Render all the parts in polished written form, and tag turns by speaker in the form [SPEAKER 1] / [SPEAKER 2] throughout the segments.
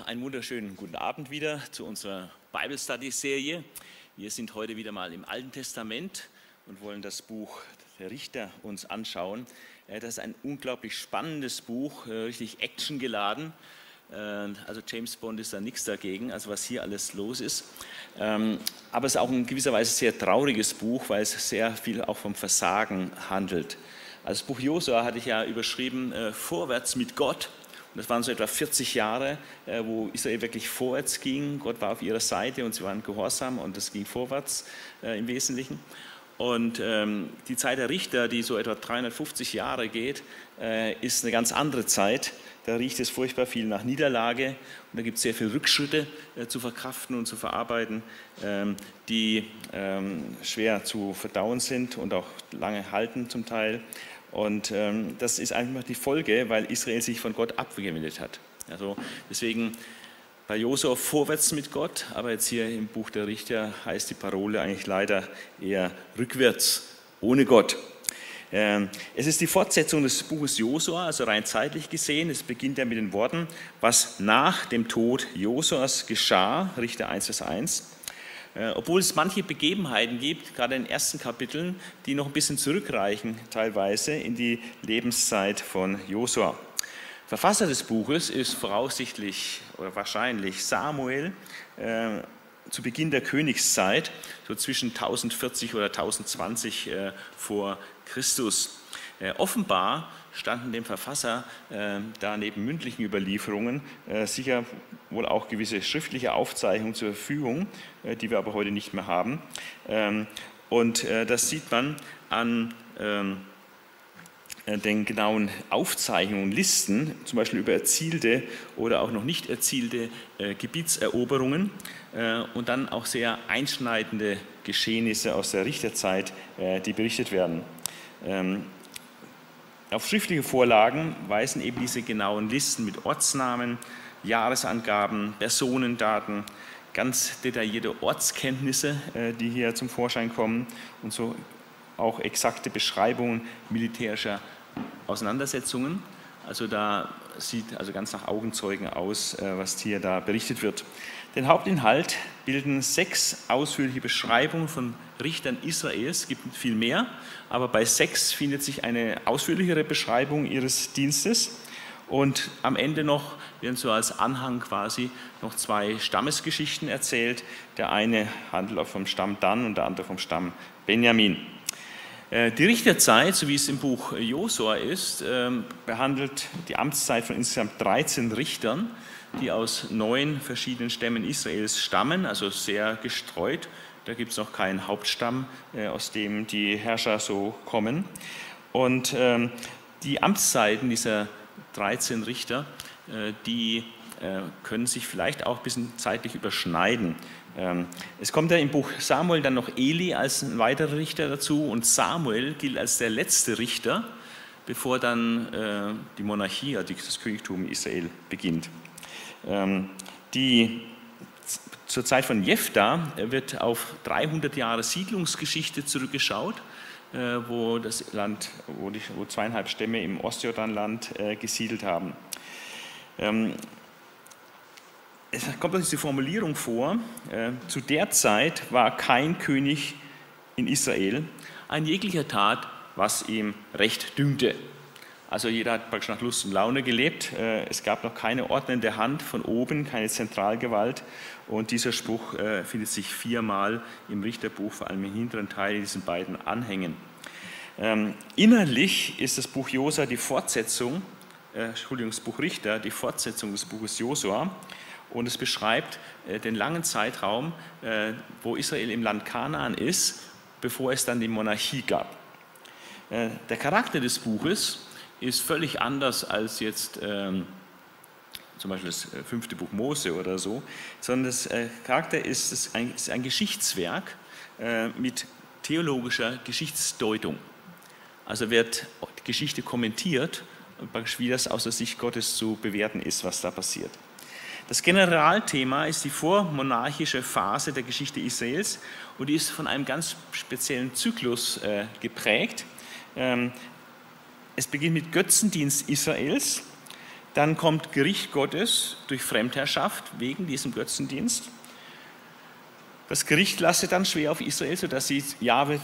[SPEAKER 1] einen wunderschönen guten Abend wieder zu unserer Bible Study Serie. Wir sind heute wieder mal im Alten Testament und wollen das Buch der Richter uns anschauen. Das ist ein unglaublich spannendes Buch, richtig actiongeladen. Also James Bond ist da nichts dagegen, also was hier alles los ist. Aber es ist auch in gewisser Weise ein sehr trauriges Buch, weil es sehr viel auch vom Versagen handelt. Also das Buch Josua hatte ich ja überschrieben, Vorwärts mit Gott. Und das waren so etwa 40 Jahre, wo Israel wirklich vorwärts ging. Gott war auf ihrer Seite und sie waren gehorsam und es ging vorwärts im Wesentlichen. Und die Zeit der Richter, die so etwa 350 Jahre geht, ist eine ganz andere Zeit. Da riecht es furchtbar viel nach Niederlage und da gibt es sehr viele Rückschritte zu verkraften und zu verarbeiten, die schwer zu verdauen sind und auch lange halten zum Teil. Und das ist einfach die Folge, weil Israel sich von Gott abgewendet hat. Also deswegen bei Josua vorwärts mit Gott, aber jetzt hier im Buch der Richter heißt die Parole eigentlich leider eher rückwärts ohne Gott. Es ist die Fortsetzung des Buches Josua, also rein zeitlich gesehen. Es beginnt ja mit den Worten, was nach dem Tod Josuas geschah, Richter 1, Vers 1. Obwohl es manche Begebenheiten gibt, gerade in den ersten Kapiteln, die noch ein bisschen zurückreichen, teilweise in die Lebenszeit von Josua. Verfasser des Buches ist voraussichtlich oder wahrscheinlich Samuel zu Beginn der Königszeit, so zwischen 1040 oder 1020 vor Christus. Offenbar standen dem Verfasser da neben mündlichen Überlieferungen sicher wohl auch gewisse schriftliche Aufzeichnungen zur Verfügung, die wir aber heute nicht mehr haben. Und das sieht man an den genauen Aufzeichnungen, Listen, zum Beispiel über erzielte oder auch noch nicht erzielte Gebietseroberungen und dann auch sehr einschneidende Geschehnisse aus der Richterzeit, die berichtet werden. Auf schriftliche Vorlagen weisen eben diese genauen Listen mit Ortsnamen, Jahresangaben, Personendaten, ganz detaillierte Ortskenntnisse, die hier zum Vorschein kommen und so auch exakte Beschreibungen militärischer Auseinandersetzungen. Also da sieht also ganz nach Augenzeugen aus, was hier da berichtet wird. Den Hauptinhalt bilden 6 ausführliche Beschreibungen von Richtern Israels. Es gibt viel mehr, aber bei 6 findet sich eine ausführlichere Beschreibung ihres Dienstes. Und am Ende noch werden so als Anhang quasi noch 2 Stammesgeschichten erzählt. Der eine handelt auch vom Stamm Dan und der andere vom Stamm Benjamin. Die Richterzeit, so wie es im Buch Josua ist, behandelt die Amtszeit von insgesamt 13 Richtern, die aus 9 verschiedenen Stämmen Israels stammen, also sehr gestreut. Da gibt es noch keinen Hauptstamm, aus dem die Herrscher so kommen. Und die Amtszeiten dieser 13 Richter, die können sich vielleicht auch ein bisschen zeitlich überschneiden. Es kommt ja im Buch Samuel dann noch Eli als ein weiterer Richter dazu und Samuel gilt als der letzte Richter, bevor dann die Monarchie, also das Königtum Israel beginnt. Zur Zeit von Jephtha wird auf 300 Jahre Siedlungsgeschichte zurückgeschaut, wo das Land, wo 2,5 Stämme im Ostjordanland gesiedelt haben. Es kommt uns die Formulierung vor, zu der Zeit war kein König in Israel, ein jeglicher tat, was ihm recht dünkte. Also jeder hat praktisch nach Lust und Laune gelebt. Es gab noch keine ordnende Hand von oben, keine Zentralgewalt. Und dieser Spruch findet sich 4-mal im Richterbuch, vor allem im hinteren Teil, in diesen beiden Anhängen. Inhaltlich ist das Buch Josua die Fortsetzung, das Buch Richter, die Fortsetzung des Buches Josua. Und es beschreibt den langen Zeitraum, wo Israel im Land Kanaan ist, bevor es dann die Monarchie gab. Der Charakter des Buches ist völlig anders als jetzt zum Beispiel das 5. Buch Mose oder so, sondern das Charakter ist ein Geschichtswerk mit theologischer Geschichtsdeutung. Also wird die Geschichte kommentiert, wie das aus der Sicht Gottes zu bewerten ist, was da passiert. Das Generalthema ist die vormonarchische Phase der Geschichte Israels und die ist von einem ganz speziellen Zyklus geprägt. Es beginnt mit Götzendienst Israels, Dann kommt Gericht Gottes durch Fremdherrschaft wegen diesem Götzendienst. Das Gericht lastet dann schwer auf Israel, sodass sie Jahwe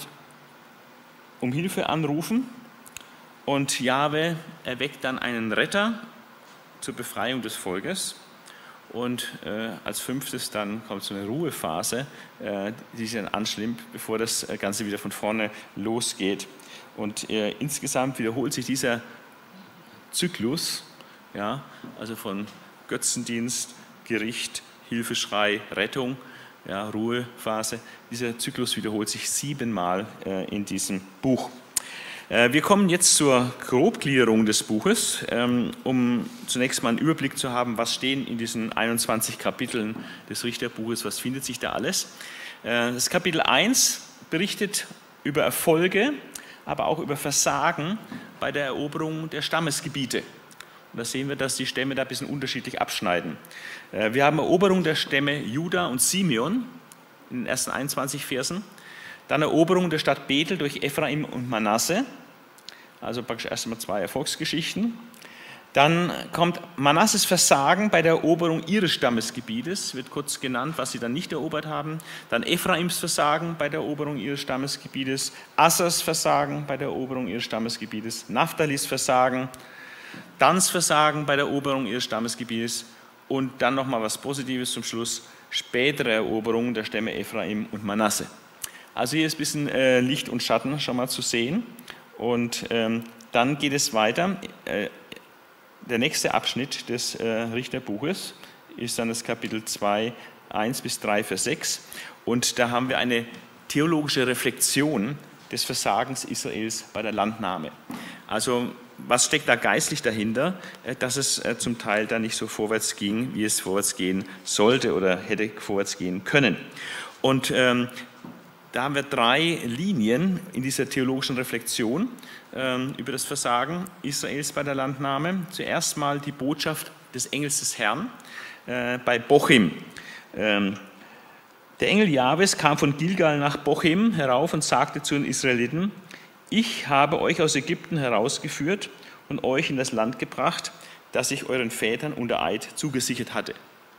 [SPEAKER 1] um Hilfe anrufen. Und Jahwe erweckt dann einen Retter zur Befreiung des Volkes. Und als 5. dann kommt so eine Ruhephase, die sich dann anschlimmt, bevor das Ganze wieder von vorne losgeht. Und insgesamt wiederholt sich dieser Zyklus, ja, also von Götzendienst, Gericht, Hilfeschrei, Rettung, ja, Ruhephase. Dieser Zyklus wiederholt sich 7-mal in diesem Buch. Wir kommen jetzt zur Grobgliederung des Buches, um zunächst mal einen Überblick zu haben, was stehen in diesen 21 Kapiteln des Richterbuches, was findet sich da alles. Das Kapitel 1 berichtet über Erfolge, aber auch über Versagen bei der Eroberung der Stammesgebiete. Und da sehen wir, dass die Stämme da ein bisschen unterschiedlich abschneiden. Wir haben Eroberung der Stämme Juda und Simeon in den ersten 21 Versen. Dann Eroberung der Stadt Bethel durch Ephraim und Manasse, also praktisch erstmal 2 Erfolgsgeschichten. Dann kommt Manasses Versagen bei der Eroberung ihres Stammesgebietes, wird kurz genannt, was sie dann nicht erobert haben. Dann Ephraims Versagen bei der Eroberung ihres Stammesgebietes, Assers Versagen bei der Eroberung ihres Stammesgebietes, Naphthalis Versagen, Dans Versagen bei der Eroberung ihres Stammesgebietes und dann nochmal was Positives zum Schluss, spätere Eroberung der Stämme Ephraim und Manasse. Also hier ist ein bisschen Licht und Schatten schon mal zu sehen. Und dann geht es weiter. Der nächste Abschnitt des Richterbuches ist dann das Kapitel 2, 1 bis 3, Vers 6. Und da haben wir eine theologische Reflexion des Versagens Israels bei der Landnahme. Also was steckt da geistlich dahinter, dass es zum Teil da nicht so vorwärts ging, wie es vorwärts gehen sollte oder hätte vorwärts gehen können. Und da haben wir 3 Linien in dieser theologischen Reflexion über das Versagen Israels bei der Landnahme. Zuerst mal die Botschaft des Engels des Herrn bei Bochim. Der Engel Jahwes kam von Gilgal nach Bochim herauf und sagte zu den Israeliten: Ich habe euch aus Ägypten herausgeführt und euch in das Land gebracht, das ich euren Vätern unter Eid zugesichert hatte.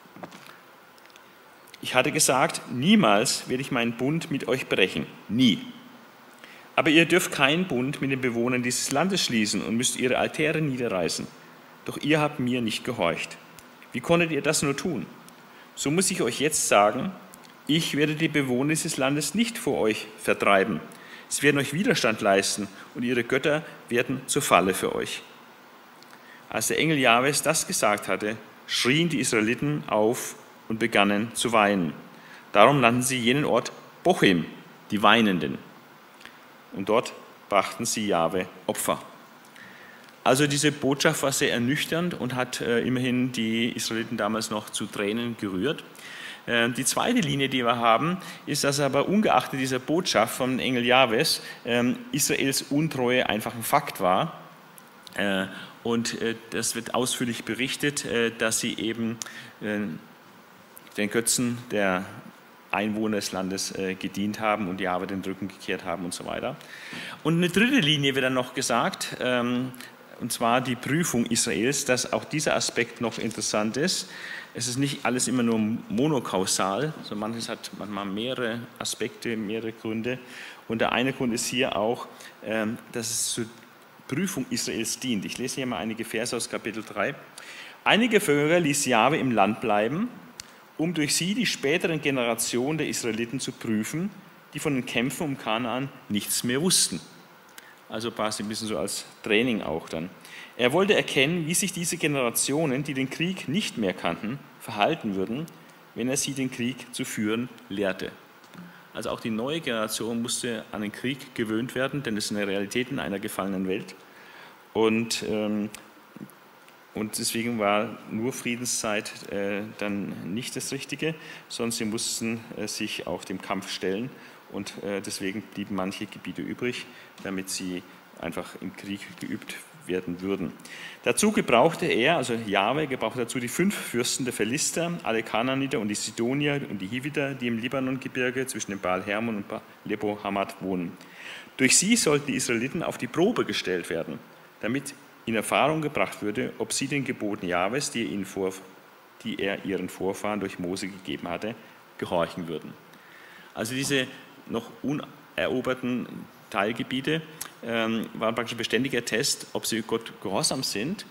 [SPEAKER 1] Ich hatte gesagt, niemals werde ich meinen Bund mit euch brechen, nie. Aber ihr dürft keinen Bund mit den Bewohnern dieses Landes schließen und müsst ihre Altäre niederreißen. Doch ihr habt mir nicht gehorcht. Wie konntet ihr das nur tun? So muss ich euch jetzt sagen, ich werde die Bewohner dieses Landes nicht vor euch vertreiben. Sie werden euch Widerstand leisten und ihre Götter werden zur Falle für euch. Als der Engel Jahwes das gesagt hatte, schrien die Israeliten auf und begannen zu weinen. Darum nannten sie jenen Ort Bochim, die Weinenden. Und dort brachten sie Jahwe Opfer. Also diese Botschaft war sehr ernüchternd und hat immerhin die Israeliten damals noch zu Tränen gerührt. Die zweite Linie, die wir haben, ist, dass aber ungeachtet dieser Botschaft vom Engel Jahwes Israels Untreue einfach ein Fakt war. Und das wird ausführlich berichtet, dass sie eben den Götzen der Einwohner des Landes gedient haben und Jahwe den Rücken gekehrt haben und so weiter. Und eine dritte Linie wird dann noch gesagt, und zwar die Prüfung Israels, dass auch dieser Aspekt noch interessant ist. Es ist nicht alles immer nur monokausal, sondern manches hat manchmal mehrere Aspekte, mehrere Gründe. Und der eine Grund ist hier auch, dass es zur Prüfung Israels dient. Ich lese hier mal einige Verse aus Kapitel 3. Einige Völker ließ Jahwe im Land bleiben, um durch sie die späteren Generationen der Israeliten zu prüfen, die von den Kämpfen um Kanaan nichts mehr wussten. Also quasi ein bisschen so als Training auch dann. Er wollte erkennen, wie sich diese Generationen, die den Krieg nicht mehr kannten, verhalten würden, wenn er sie den Krieg zu führen lehrte. Also auch die neue Generation musste an den Krieg gewöhnt werden, denn es sind Realitäten einer gefallenen Welt. Und deswegen war nur Friedenszeit dann nicht das Richtige, sondern sie mussten sich auch dem Kampf stellen. Und deswegen blieben manche Gebiete übrig, damit sie einfach im Krieg geübt werden würden. Dazu gebrauchte er, also Jahwe, gebrauchte dazu die 5 Fürsten der Philister, alle Kanaaniter und die Sidonier und die Hiviter, die im Libanongebirge zwischen dem Baal Hermon und Lebo Hamat wohnen. Durch sie sollten die Israeliten auf die Probe gestellt werden, damit in Erfahrung gebracht würde, ob sie den Geboten Jahwes, die er ihren Vorfahren durch Mose gegeben hatte, gehorchen würden. Also diese noch uneroberten Teilgebiete waren praktisch ein beständiger Test, ob sie Gott gehorsam sind,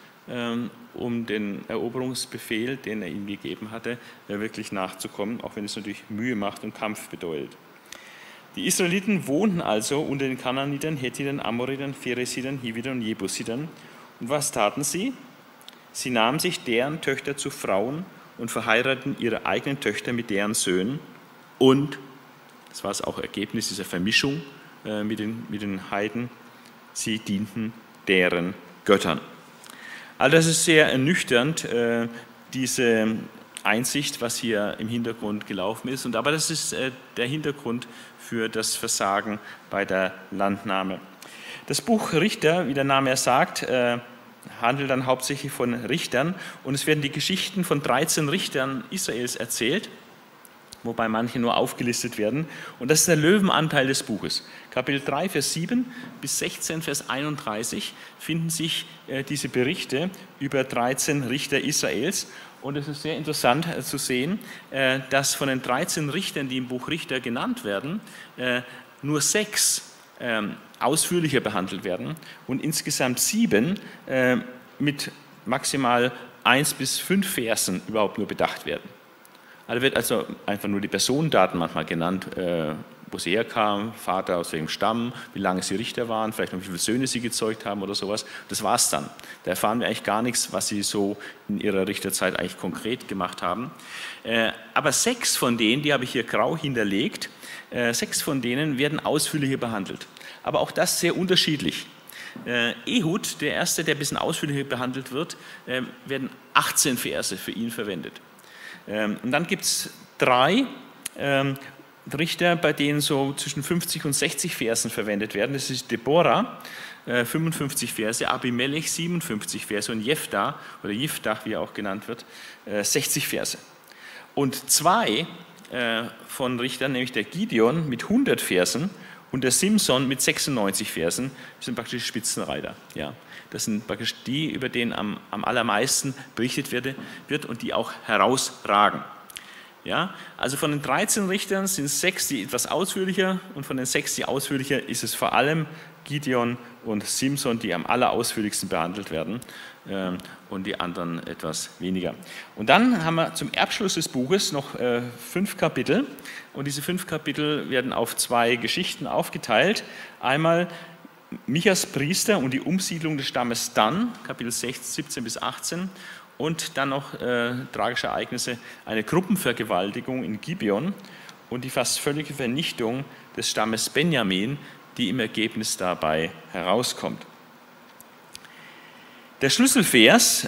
[SPEAKER 1] um den Eroberungsbefehl, den er ihnen gegeben hatte, wirklich nachzukommen, auch wenn es natürlich Mühe macht und Kampf bedeutet. Die Israeliten wohnten also unter den Kanaanitern, Hethitern, Amoritern, Pheresitern, Hivitern und Jebusitern. Und was taten sie? Sie nahmen sich deren Töchter zu Frauen und verheirateten ihre eigenen Töchter mit deren Söhnen. Und, das war auch Ergebnis dieser Vermischung mit den Heiden, sie dienten deren Göttern. Also das ist sehr ernüchternd, diese Einsicht, was hier im Hintergrund gelaufen ist. Aber das ist der Hintergrund für das Versagen bei der Landnahme. Das Buch Richter, wie der Name ja sagt, handelt dann hauptsächlich von Richtern und es werden die Geschichten von 13 Richtern Israels erzählt, wobei manche nur aufgelistet werden. Und das ist der Löwenanteil des Buches. Kapitel 3, Vers 7 bis 16, Vers 31 finden sich diese Berichte über 13 Richter Israels. Und es ist sehr interessant zu sehen, dass von den 13 Richtern, die im Buch Richter genannt werden, nur 6 ausführlicher behandelt werden und insgesamt 7 mit maximal 1 bis 5 Versen überhaupt nur bedacht werden. Da wird also einfach nur die Personendaten manchmal genannt, wo sie herkamen, Vater aus welchem Stamm, wie lange sie Richter waren, vielleicht noch wie viele Söhne sie gezeugt haben oder sowas. Das war es dann. Da erfahren wir eigentlich gar nichts, was sie so in ihrer Richterzeit eigentlich konkret gemacht haben. Aber 6 von denen, die habe ich hier grau hinterlegt, 6 von denen werden ausführlicher behandelt. Aber auch das sehr unterschiedlich. Ehud, der erste, der ein bisschen ausführlicher behandelt wird, werden 18 Verse für ihn verwendet. Und dann gibt es 3 Richter, bei denen so zwischen 50 und 60 Versen verwendet werden. Das ist Deborah, 55 Verse, Abimelech, 57 Verse und Jephthah, oder Jiftach, wie er auch genannt wird, 60 Verse. Und 2 von Richtern, nämlich der Gideon mit 100 Versen und der Simson mit 96 Versen, sind praktisch Spitzenreiter. Ja. Das sind praktisch die, über denen am allermeisten berichtet wird und die auch herausragen. Ja, also von den 13 Richtern sind es 6, die etwas ausführlicher, und von den 6, die ausführlicher, ist es vor allem Gideon und Simson, die am allerausführlichsten behandelt werden, und die anderen etwas weniger. Und dann haben wir zum Abschluss des Buches noch 5 Kapitel, und diese 5 Kapitel werden auf 2 Geschichten aufgeteilt. Einmal Michas Priester und die Umsiedlung des Stammes Dan, Kapitel 17 bis 18, und dann noch tragische Ereignisse, eine Gruppenvergewaltigung in Gibeon und die fast völlige Vernichtung des Stammes Benjamin, die im Ergebnis dabei herauskommt. Der Schlüsselvers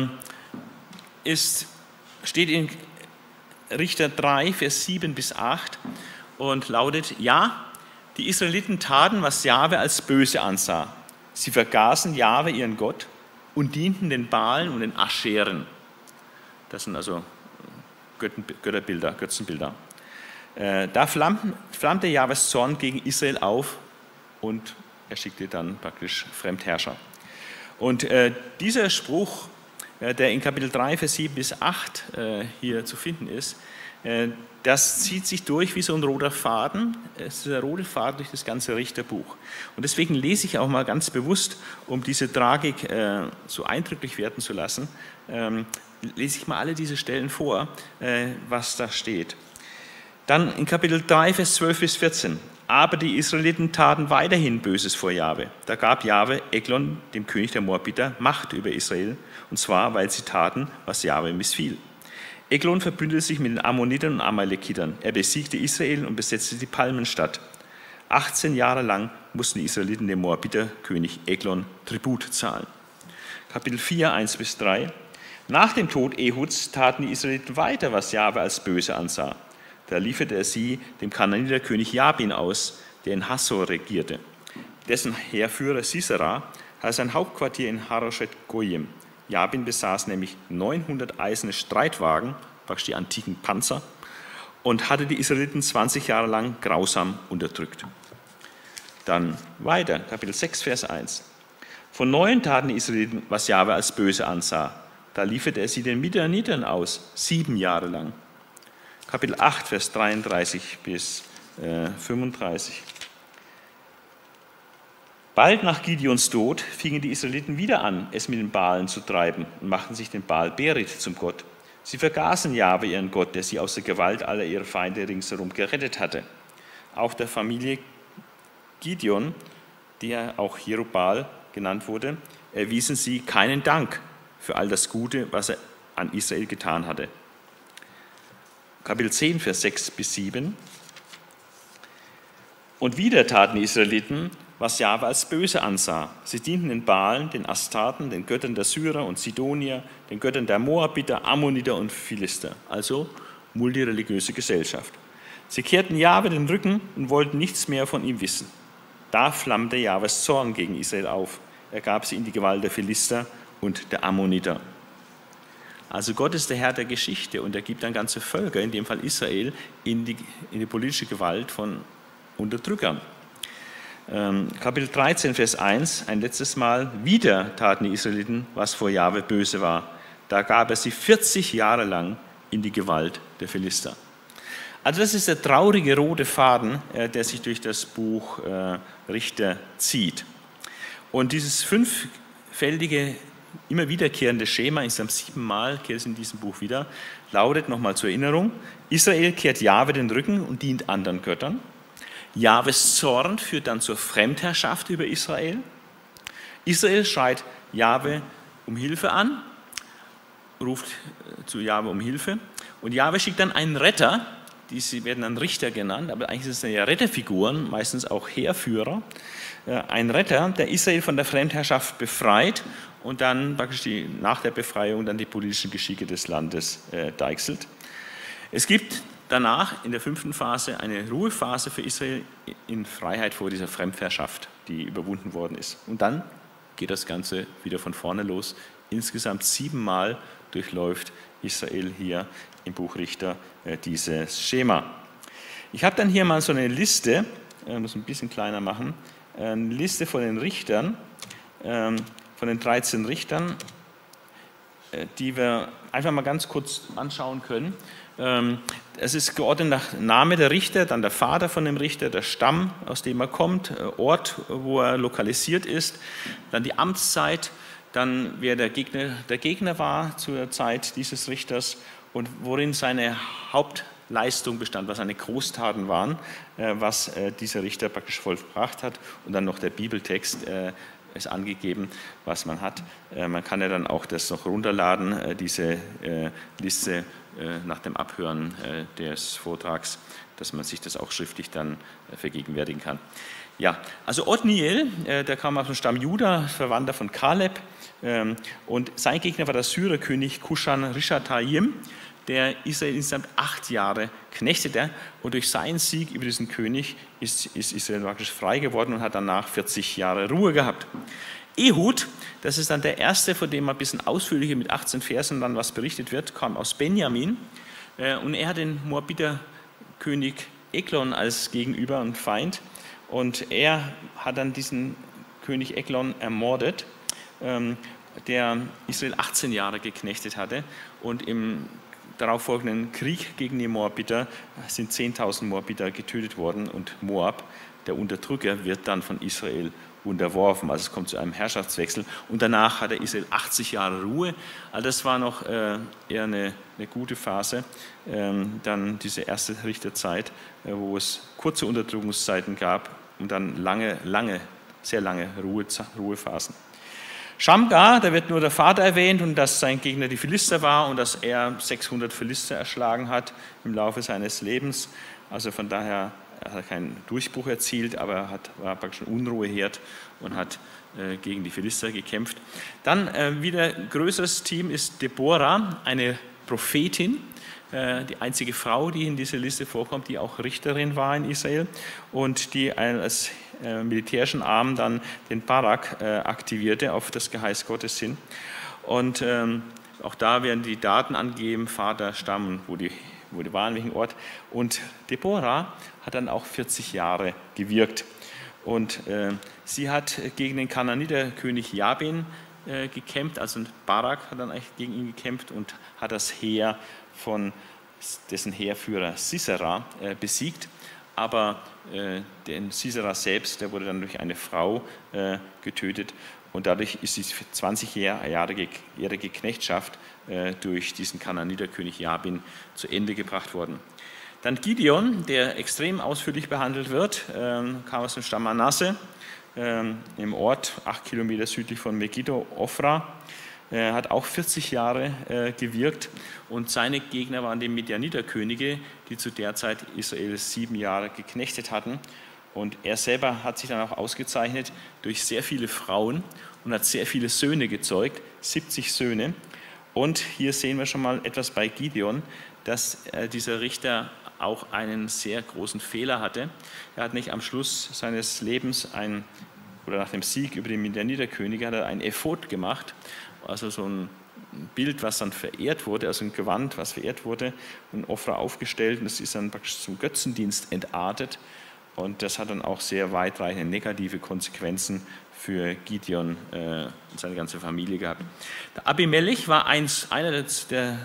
[SPEAKER 1] steht in Richter 3, Vers 7 bis 8 und lautet: Ja, die Israeliten taten, was Jahwe als böse ansah. Sie vergaßen Jahwe, ihren Gott, und dienten den Baalen und den Ascheren. Das sind also Götterbilder, Götzenbilder. Da flammte Jahwes Zorn gegen Israel auf und er schickte dann praktisch Fremdherrscher. Und dieser Spruch, der in Kapitel 3, Vers 7 bis 8 hier zu finden ist, das zieht sich durch wie so ein roter Faden. Es ist der rote Faden durch das ganze Richterbuch. Und deswegen lese ich auch mal ganz bewusst, um diese Tragik so eindrücklich werden zu lassen, lese ich mal alle diese Stellen vor, was da steht. Dann in Kapitel 3, Vers 12 bis 14. Aber die Israeliten taten weiterhin Böses vor Jahwe. Da gab Jahwe Eglon, dem König der Moabiter, Macht über Israel, und zwar, weil sie taten, was Jahwe missfiel. Eglon verbündete sich mit den Ammonitern und Amalekitern. Er besiegte Israel und besetzte die Palmenstadt. 18 Jahre lang mussten die Israeliten dem Moabiter-König Eglon Tribut zahlen. Kapitel 4, 1 bis 3. Nach dem Tod Ehuds taten die Israeliten weiter, was Jahwe als böse ansah. Da lieferte er sie dem Kanaaniterkönig Jabin aus, der in Hassor regierte. Dessen Heerführer Sisera hatte sein Hauptquartier in Haroshet Goyim. Jabin besaß nämlich 900 eiserne Streitwagen, praktisch die antiken Panzer, und hatte die Israeliten 20 Jahre lang grausam unterdrückt. Dann weiter, Kapitel 6, Vers 1. Von neuem taten die Israeliten, was Jahwe als böse ansah. Da lieferte er sie den Midianitern aus, 7 Jahre lang. Kapitel 8, Vers 33 bis 35. Bald nach Gideons Tod fingen die Israeliten wieder an, es mit den Baalen zu treiben und machten sich den Baal Berit zum Gott. Sie vergaßen Jahwe, ihren Gott, der sie aus der Gewalt aller ihrer Feinde ringsherum gerettet hatte. Auch der Familie Gideon, der auch Jerubbaal genannt wurde, erwiesen sie keinen Dank für all das Gute, was er an Israel getan hatte. Kapitel 10, Vers 6 bis 7. Und wieder taten die Israeliten, was Jahwe als böse ansah. Sie dienten den Baalen, den Astarten, den Göttern der Syrer und Sidonier, den Göttern der Moabiter, Ammoniter und Philister, also multireligiöse Gesellschaft. Sie kehrten Jahwe den Rücken und wollten nichts mehr von ihm wissen. Da flammte Jahwes Zorn gegen Israel auf. Er gab sie in die Gewalt der Philister und der Ammoniter. Also Gott ist der Herr der Geschichte und er gibt dann ganze Völker, in dem Fall Israel, in die politische Gewalt von Unterdrückern. Kapitel 13, Vers 1, ein letztes Mal, wieder taten die Israeliten, was vor Jahwe böse war. Da gab er sie 40 Jahre lang in die Gewalt der Philister. Also das ist der traurige rote Faden, der sich durch das Buch Richter zieht. Und dieses fünffältige, immer wiederkehrende Schema, insgesamt 7 Mal kehrt es in diesem Buch wieder, lautet nochmal zur Erinnerung: Israel kehrt Jahwe den Rücken und dient anderen Göttern. Jahwes Zorn führt dann zur Fremdherrschaft über Israel. Israel schreit Jahwe um Hilfe an, ruft zu Jahwe um Hilfe. Und Jahwe schickt dann einen Retter, diese werden dann Richter genannt, aber eigentlich sind es ja Retterfiguren, meistens auch Heerführer. Ein Retter, der Israel von der Fremdherrschaft befreit und dann praktisch nach der Befreiung dann die politischen Geschicke des Landes deichselt. Es gibt danach in der 5. Phase eine Ruhephase für Israel in Freiheit vor dieser Fremdherrschaft, die überwunden worden ist. Und dann geht das Ganze wieder von vorne los. Insgesamt 7 Mal durchläuft Israel hier im Buch Richter dieses Schema. Ich habe dann hier mal so eine Liste, muss ein bisschen kleiner machen, eine Liste von den Richtern, von den 13 Richtern, die wir einfach mal ganz kurz anschauen können. Es ist geordnet nach Name der Richter, dann der Vater von dem Richter, der Stamm, aus dem er kommt, Ort, wo er lokalisiert ist, dann die Amtszeit, dann wer der Gegner war zur Zeit dieses Richters und worin seine Hauptleistung bestand, was seine Großtaten waren, was dieser Richter praktisch vollbracht hat, und dann noch der Bibeltext ist angegeben, was man hat. Man kann ja dann auch das noch runterladen, diese Liste nach dem Abhören des Vortrags, dass man sich das auch schriftlich dann vergegenwärtigen kann. Ja, also Othniel, der kam aus dem Stamm Juda, Verwandter von Kaleb, und sein Gegner war der Syrerkönig Kushan-Rishathaim, der Israel insgesamt 8 Jahre knechtete, und durch seinen Sieg über diesen König ist Israel praktisch frei geworden und hat danach 40 Jahre Ruhe gehabt. Ehud, das ist dann der erste, von dem ein bisschen ausführlicher mit 18 Versen dann was berichtet wird, kam aus Benjamin, und er hat den Moabiter-König Eglon als Gegenüber und Feind, und er hat dann diesen König Eglon ermordet, der Israel 18 Jahre geknechtet hatte, und im darauffolgenden Krieg gegen die Moabiter sind 10.000 Moabiter getötet worden, und Moab, der Unterdrücker, wird dann von Israel unterworfen. Also es kommt zu einem Herrschaftswechsel, und danach hatte Israel 80 Jahre Ruhe. Also das war noch eher eine gute Phase. Dann diese erste Richterzeit, wo es kurze Unterdrückungszeiten gab und dann sehr lange Ruhephasen. Schamgar, da wird nur der Vater erwähnt und dass sein Gegner die Philister war und dass er 600 Philister erschlagen hat im Laufe seines Lebens. Also von daher hat er keinen Durchbruch erzielt, aber er war praktisch ein Unruheherd und hat gegen die Philister gekämpft. Dann wieder ein größeres Team ist Deborah, eine Prophetin, die einzige Frau, die in dieser Liste vorkommt, die auch Richterin war in Israel und die als militärischen Arm dann den Barak aktivierte auf das Geheiß Gottes hin. Und auch da werden die Daten angegeben, Vater, Stamm, wo die waren, welchen Ort. Und Deborah hat dann auch 40 Jahre gewirkt. Und sie hat gegen den Kanaaniterkönig Jabin gekämpft, also Barak hat dann eigentlich gegen ihn gekämpft und hat das Heer von dessen Heerführer Sisera besiegt. Aber den Sisera selbst, der wurde dann durch eine Frau getötet und dadurch ist die 20-jährige Knechtschaft durch diesen Kanaaniterkönig Jabin zu Ende gebracht worden. Dann Gideon, der extrem ausführlich behandelt wird, kam aus dem Stamm Manasse, im Ort 8 Kilometer südlich von Megiddo, Ofra. Er hat auch 40 Jahre gewirkt und seine Gegner waren die Midianiterkönige, die zu der Zeit Israel 7 Jahre geknechtet hatten. Und er selber hat sich dann auch ausgezeichnet durch sehr viele Frauen und hat sehr viele Söhne gezeugt, 70 Söhne. Und hier sehen wir schon mal etwas bei Gideon, dass dieser Richter auch einen sehr großen Fehler hatte. Er hat nicht am Schluss seines Lebens oder nach dem Sieg über die Midianiterkönige hat er ein Ephod gemacht, also so ein Bild, was dann verehrt wurde, also ein Gewand, was verehrt wurde, und Ofra aufgestellt, und das ist dann praktisch zum Götzendienst entartet, und das hat dann auch sehr weitreichende negative Konsequenzen für Gideon und seine ganze Familie gehabt. Der Abimelech war einer der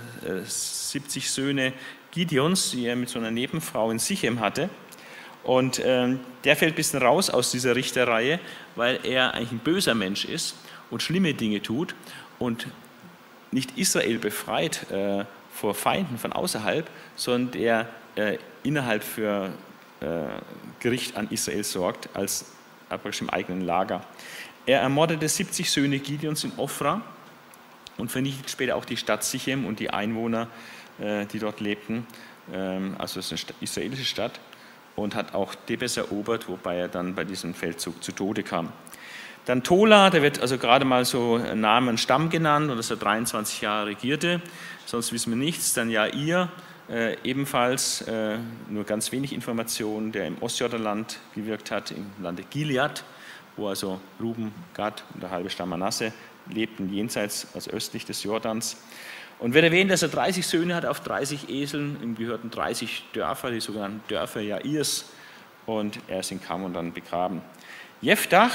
[SPEAKER 1] 70 Söhne Gideons, die er mit so einer Nebenfrau in Sichem hatte. Und der fällt ein bisschen raus aus dieser Richterreihe, weil er eigentlich ein böser Mensch ist und schlimme Dinge tut und nicht Israel befreit vor Feinden von außerhalb, sondern der innerhalb für Gericht an Israel sorgt, als praktisch im eigenen Lager. Er ermordete 70 Söhne Gideons in Ofra und vernichtet später auch die Stadt Sichem und die Einwohner, die dort lebten. Also es ist eine israelische Stadt, und hat auch Thebes erobert, wobei er dann bei diesem Feldzug zu Tode kam. Dann Tola, der wird also gerade mal so Name und Stamm genannt, und dass er 23 Jahre regierte, sonst wissen wir nichts. Dann Jair, ebenfalls nur ganz wenig Informationen, der im Ostjordanland gewirkt hat, im Lande Gilead, wo also Ruben, Gad und der halbe Stamm Manasse lebten, jenseits, also östlich des Jordans. Und wird erwähnt, dass er 30 Söhne hat auf 30 Eseln, ihm gehörten 30 Dörfer, die sogenannten Dörfer Jairs, und er ist in Kamon dann begraben. Jeftach,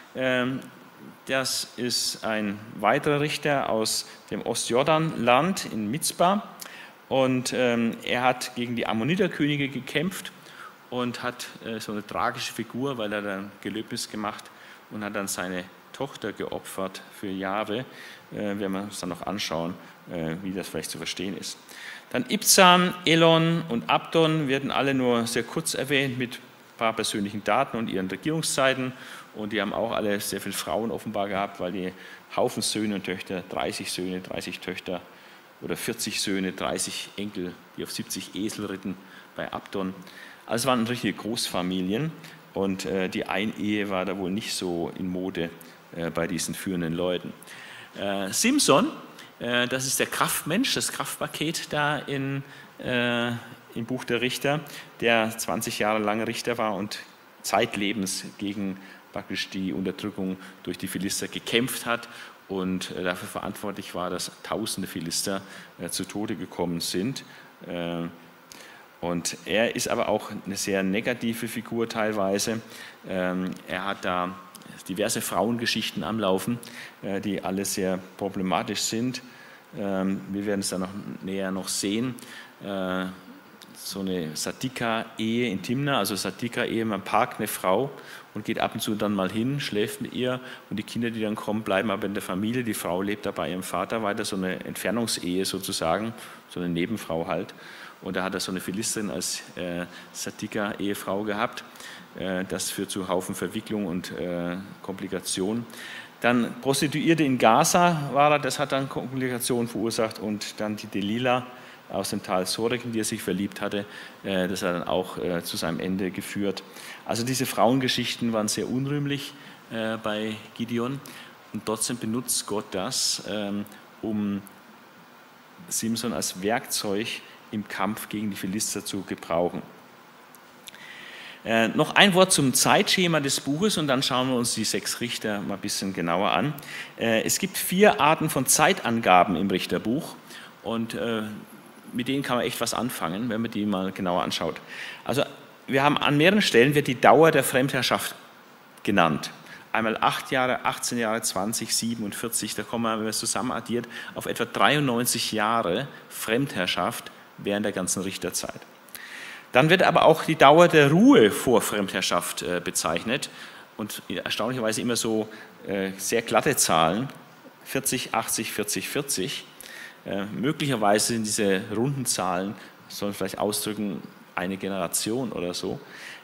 [SPEAKER 1] das ist ein weiterer Richter aus dem Ostjordanland in Mizpah, und er hat gegen die Ammoniterkönige gekämpft und hat so eine tragische Figur, weil er dann Gelöbnis gemacht und hat dann seine Tochter geopfert für Jahwe. Werden wir uns dann noch anschauen, wie das vielleicht zu verstehen ist. Dann Ibzan, Elon und Abdon werden alle nur sehr kurz erwähnt mit ein paar persönlichen Daten und ihren Regierungszeiten, und die haben auch alle sehr viele Frauen offenbar gehabt, weil die Haufen Söhne und Töchter, 30 Söhne, 30 Töchter oder 40 Söhne, 30 Enkel, die auf 70 Esel ritten bei Abdon. Also es waren richtige Großfamilien, und die Einehe war da wohl nicht so in Mode bei diesen führenden Leuten. Simson, das ist der Kraftmensch, das Kraftpaket da im Buch der Richter, der 20 Jahre lang Richter war und zeitlebens gegen praktisch die Unterdrückung durch die Philister gekämpft hat und dafür verantwortlich war, dass tausende Philister zu Tode gekommen sind. Und er ist aber auch eine sehr negative Figur teilweise. Er hat da diverse Frauengeschichten am Laufen, die alle sehr problematisch sind. Wir werden es dann noch näher noch sehen. So eine Satika-Ehe in Timna, also Satika-Ehe, man parkt eine Frau und geht ab und zu dann mal hin, schläft mit ihr, und die Kinder, die dann kommen, bleiben aber in der Familie. Die Frau lebt da bei ihrem Vater weiter, so eine Entfernungsehe sozusagen, so eine Nebenfrau halt. Und da hat er so eine Philisterin als Satika-Ehefrau gehabt. Das führt zu Haufen Verwicklung und Komplikationen. Dann Prostituierte in Gaza war er, das hat dann Komplikationen verursacht. Und dann die Delila aus dem Tal Sorek, in die er sich verliebt hatte, das hat dann auch zu seinem Ende geführt. Also diese Frauengeschichten waren sehr unrühmlich bei Gideon, und trotzdem benutzt Gott das, um Simson als Werkzeug im Kampf gegen die Philister zu gebrauchen. Noch ein Wort zum Zeitschema des Buches, und dann schauen wir uns die 6 Richter mal ein bisschen genauer an. Es gibt 4 Arten von Zeitangaben im Richterbuch, und mit denen kann man echt was anfangen, wenn man die mal genauer anschaut. Also wir haben an mehreren Stellen wird die Dauer der Fremdherrschaft genannt. Einmal 8 Jahre, 18 Jahre, 20, 47, da kommen wir, wenn man es zusammen addiert, auf etwa 93 Jahre Fremdherrschaft während der ganzen Richterzeit. Dann wird aber auch die Dauer der Ruhe vor Fremdherrschaft bezeichnet und erstaunlicherweise immer so sehr glatte Zahlen, 40, 80, 40, 40. Möglicherweise sind diese runden Zahlen, sollen vielleicht ausdrücken, eine Generation oder so.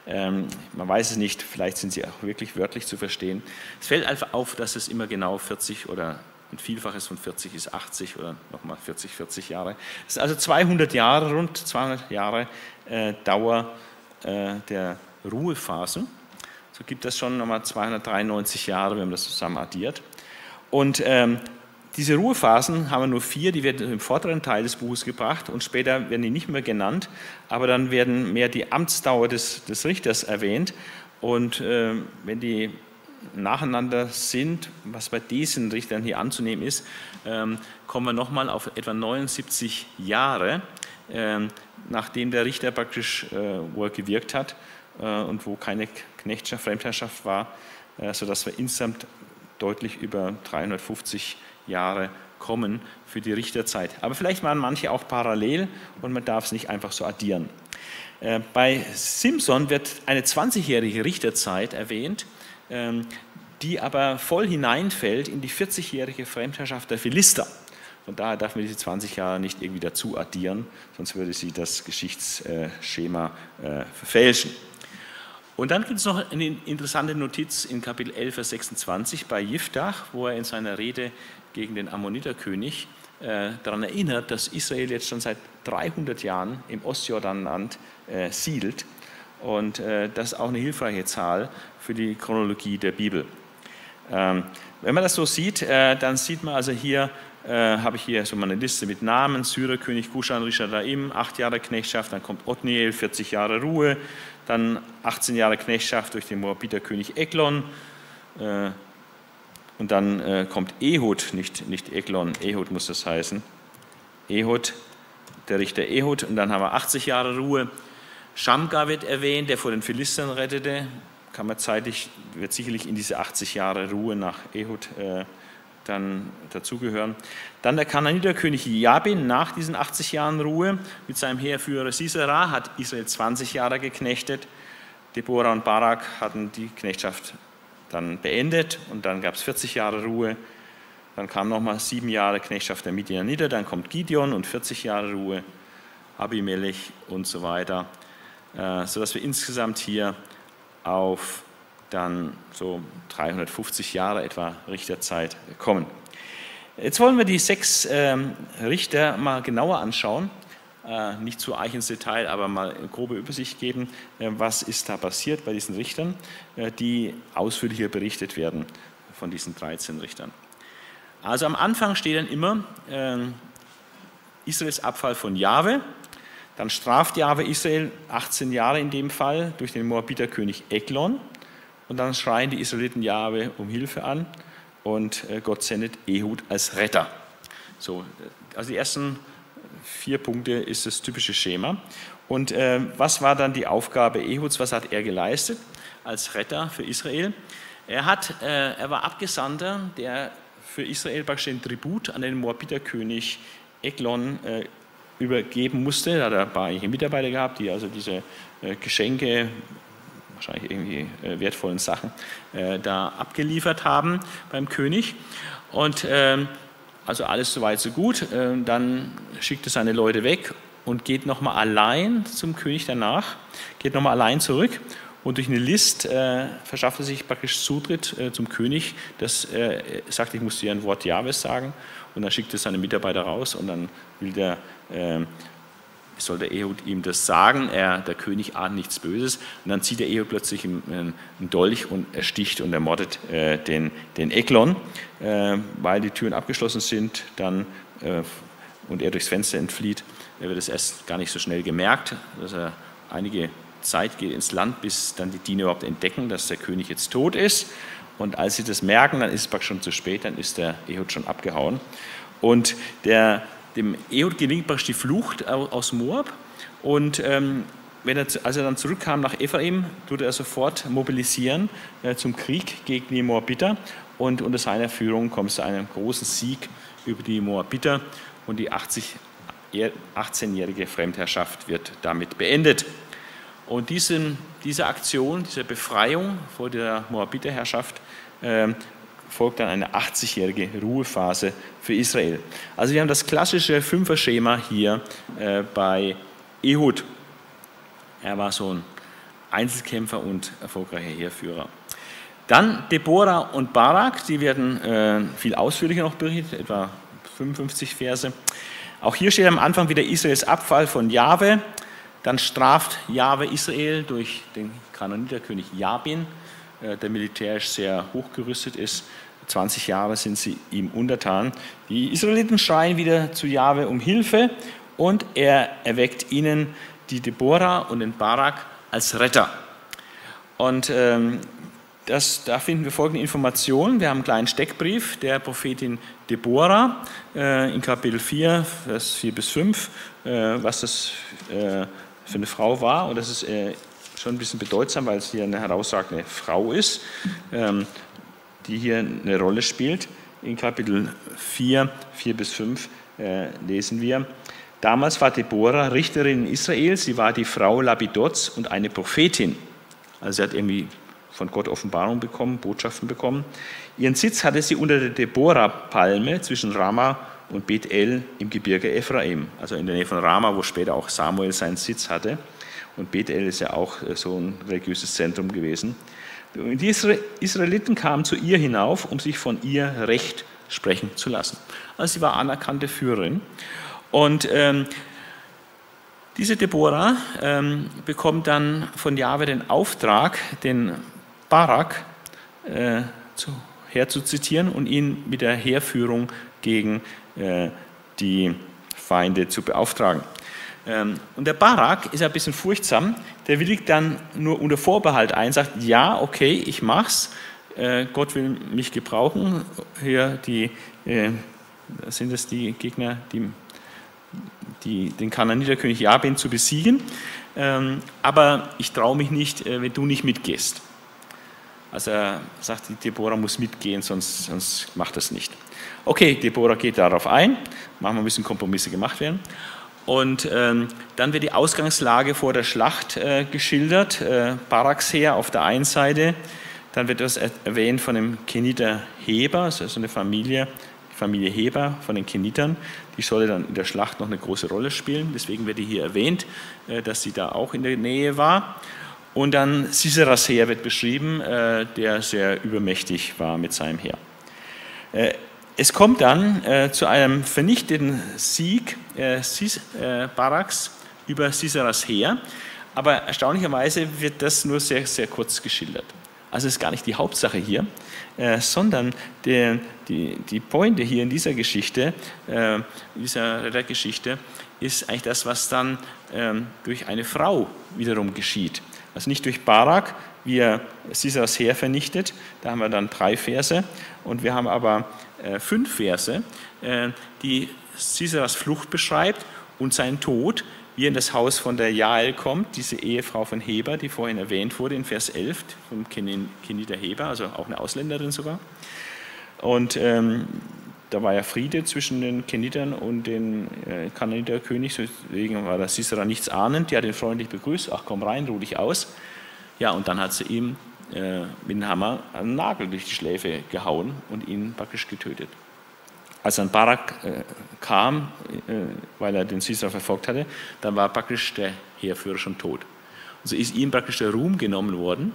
[SPEAKER 1] Man weiß es nicht, vielleicht sind sie auch wirklich wörtlich zu verstehen. Es fällt einfach auf, dass es immer genau 40 oder ein Vielfaches von 40 ist 80 oder nochmal 40 Jahre. Das sind also 200 Jahre, rund 200 Jahre Dauer der Ruhephasen. So gibt es schon nochmal 293 Jahre, wenn man das zusammen addiert. Und diese Ruhephasen haben wir nur 4, die werden im vorderen Teil des Buches gebracht und später werden die nicht mehr genannt, aber dann werden mehr die Amtsdauer des Richters erwähnt und wenn die nacheinander sind, was bei diesen Richtern hier anzunehmen ist, kommen wir nochmal auf etwa 79 Jahre, nachdem der Richter praktisch, wo er gewirkt hat und wo keine Knechtschaft, Fremdherrschaft war, sodass wir insgesamt deutlich über 350 Jahre kommen für die Richterzeit. Aber vielleicht waren manche auch parallel und man darf es nicht einfach so addieren. Bei Simson wird eine 20-jährige Richterzeit erwähnt, die aber voll hineinfällt in die 40-jährige Fremdherrschaft der Philister. Von daher darf man diese 20 Jahre nicht irgendwie dazu addieren, sonst würde sie das Geschichtsschema verfälschen. Und dann gibt es noch eine interessante Notiz in Kapitel 11, Vers 26 bei Jiftach, wo er in seiner Rede gegen den Ammoniterkönig daran erinnert, dass Israel jetzt schon seit 300 Jahren im Ostjordanland siedelt. Und das ist auch eine hilfreiche Zahl für die Chronologie der Bibel. Wenn man das so sieht, dann sieht man also hier, habe ich hier so mal eine Liste mit Namen: Syrerkönig Kushan Rishadaim, 8 Jahre Knechtschaft, dann kommt Othniel, 40 Jahre Ruhe, dann 18 Jahre Knechtschaft durch den Moabiterkönig Eglon, und dann kommt Ehud, nicht Eglon, Ehud muss das heißen, Ehud, der Richter Ehud, und dann haben wir 80 Jahre Ruhe. Schamgar wird erwähnt, der vor den Philistern rettete, kann man zeitlich, wird sicherlich in diese 80 Jahre Ruhe nach Ehud dann dazugehören. Dann der Kanaaniterkönig Jabin nach diesen 80 Jahren Ruhe mit seinem Heerführer Sisera hat Israel 20 Jahre geknechtet. Deborah und Barak hatten die Knechtschaft dann beendet und dann gab es 40 Jahre Ruhe. Dann kam nochmal 7 Jahre Knechtschaft der Midianiter, dann kommt Gideon und 40 Jahre Ruhe, Abimelech und so weiter, sodass wir insgesamt hier auf dann so 350 Jahre etwa Richterzeit kommen. Jetzt wollen wir die 6 Richter mal genauer anschauen, nicht zu arg ins Detail, aber mal eine grobe Übersicht geben, was ist da passiert bei diesen Richtern, die ausführlicher berichtet werden von diesen 13 Richtern. Also am Anfang steht dann immer Israels Abfall von Jahwe, dann straft Jahwe Israel 18 Jahre in dem Fall durch den Moabiterkönig Eglon. Und dann schreien die Israeliten Jahwe um Hilfe an und Gott sendet Ehud als Retter. So, also die ersten 4 Punkte ist das typische Schema. Und was war dann die Aufgabe Ehuds? Was hat er geleistet als Retter für Israel? Er war Abgesandter, der für Israel praktisch den Tribut an den Moabiterkönig Eglon übergeben musste. Da hat er ein paar Mitarbeiter gehabt, die also diese Geschenke, wahrscheinlich irgendwie wertvollen Sachen, da abgeliefert haben beim König. Und also alles soweit so gut. Dann schickt er seine Leute weg und geht nochmal allein zum König danach, geht nochmal allein zurück und durch eine List verschafft er sich praktisch Zutritt zum König. Das sagt, ich muss dir ein Wort Jahwes sagen, und dann schickt er seine Mitarbeiter raus und dann soll der Ehud ihm das sagen, der König ahnt nichts Böses, und dann zieht der Ehud plötzlich einen Dolch und ersticht und ermordet den Eglon, weil die Türen abgeschlossen sind und er durchs Fenster entflieht. Er wird es erst gar nicht so schnell gemerkt, dass er einige Zeit geht ins Land, bis dann die Diener überhaupt entdecken, dass der König jetzt tot ist, und als sie das merken, dann ist es praktisch schon zu spät, dann ist der Ehud schon abgehauen. Und dem Ehud gelingt praktisch die Flucht aus Moab, und als er dann zurückkam nach Ephraim, tut er sofort mobilisieren zum Krieg gegen die Moabiter. Und unter seiner Führung kommt es zu einem großen Sieg über die Moabiter. Und die 18-jährige Fremdherrschaft wird damit beendet. Und diese Aktion, diese Befreiung vor der Moabiterherrschaft, folgt dann eine 80-jährige Ruhephase für Israel. Also wir haben das klassische Fünfer-Schema hier bei Ehud. Er war so ein Einzelkämpfer und erfolgreicher Heerführer. Dann Deborah und Barak, die werden viel ausführlicher noch berichtet, etwa 55 Verse. Auch hier steht am Anfang wieder Israels Abfall von Jahwe. Dann straft Jahwe Israel durch den Kananiterkönig Jabin, der militärisch sehr hochgerüstet ist. 20 Jahre sind sie ihm untertan. Die Israeliten schreien wieder zu Jahwe um Hilfe und er erweckt ihnen die Deborah und den Barak als Retter. Und da finden wir folgende Informationen. Wir haben einen kleinen Steckbrief der Prophetin Deborah in Kapitel 4, Vers 4 bis 5, was das für eine Frau war. Und das ist schon ein bisschen bedeutsam, weil es hier eine herausragende Frau ist, die hier eine Rolle spielt. In Kapitel 4, 4 bis 5 lesen wir: Damals war Deborah Richterin in Israel. Sie war die Frau Lapidots und eine Prophetin. Also sie hat irgendwie von Gott Offenbarung bekommen, Botschaften bekommen. Ihren Sitz hatte sie unter der Deborah-Palme zwischen Rama und Bethel im Gebirge Ephraim, also in der Nähe von Rama, wo später auch Samuel seinen Sitz hatte. Und Bethel ist ja auch so ein religiöses Zentrum gewesen. Und die Israeliten kamen zu ihr hinauf, um sich von ihr Recht sprechen zu lassen. Also sie war anerkannte Führerin. Und diese Deborah bekommt dann von Jahwe den Auftrag, den Barak herzuzitieren und ihn mit der Heerführung gegen die Feinde zu beauftragen. Und der Barak ist ein bisschen furchtsam, der willigt dann nur unter Vorbehalt ein, sagt, ja, okay, ich mach's, Gott will mich gebrauchen. Hier sind es die Gegner, den Kananiterkönig Jabin zu besiegen, aber ich traue mich nicht, wenn du nicht mitgehst. Also er sagt, die Deborah muss mitgehen, sonst macht das nicht. Okay, Deborah geht darauf ein, machen wir ein bisschen Kompromisse gemacht werden. Und dann wird die Ausgangslage vor der Schlacht geschildert. Baraks Heer auf der einen Seite, dann wird das erwähnt von dem Keniter Heber, das ist eine Familie Heber von den Kenitern. Die solle dann in der Schlacht noch eine große Rolle spielen. Deswegen wird hier erwähnt, dass sie da auch in der Nähe war. Und dann Siseras Heer wird beschrieben, der sehr übermächtig war mit seinem Heer. Es kommt dann zu einem vernichtenden Sieg Baraks über Siseras Heer, aber erstaunlicherweise wird das nur sehr, sehr kurz geschildert. Also ist gar nicht die Hauptsache hier, sondern die Pointe hier in dieser Geschichte, dieser Rettergeschichte, ist eigentlich das, was dann durch eine Frau wiederum geschieht. Also nicht durch Barak, wie er Siseras Heer vernichtet, da haben wir dann 3 Verse, und wir haben aber 5 Verse, die Siseras Flucht beschreibt und seinen Tod, wie er in das Haus von der Jael kommt, diese Ehefrau von Heber, die vorhin erwähnt wurde in Vers 11, vom Keniter Heber, also auch eine Ausländerin sogar. Und da war ja Friede zwischen den Kenitern und den Kananiterkönig, deswegen war der Sisera nichts ahnend, die hat ihn freundlich begrüßt, ach komm rein, ruh dich aus. Ja, und dann hat sie ihm mit dem Hammer einen Nagel durch die Schläfe gehauen und ihn praktisch getötet. Als dann Barak kam, weil er den Sisera verfolgt hatte, dann war praktisch der Heerführer schon tot. Und so ist ihm praktisch der Ruhm genommen worden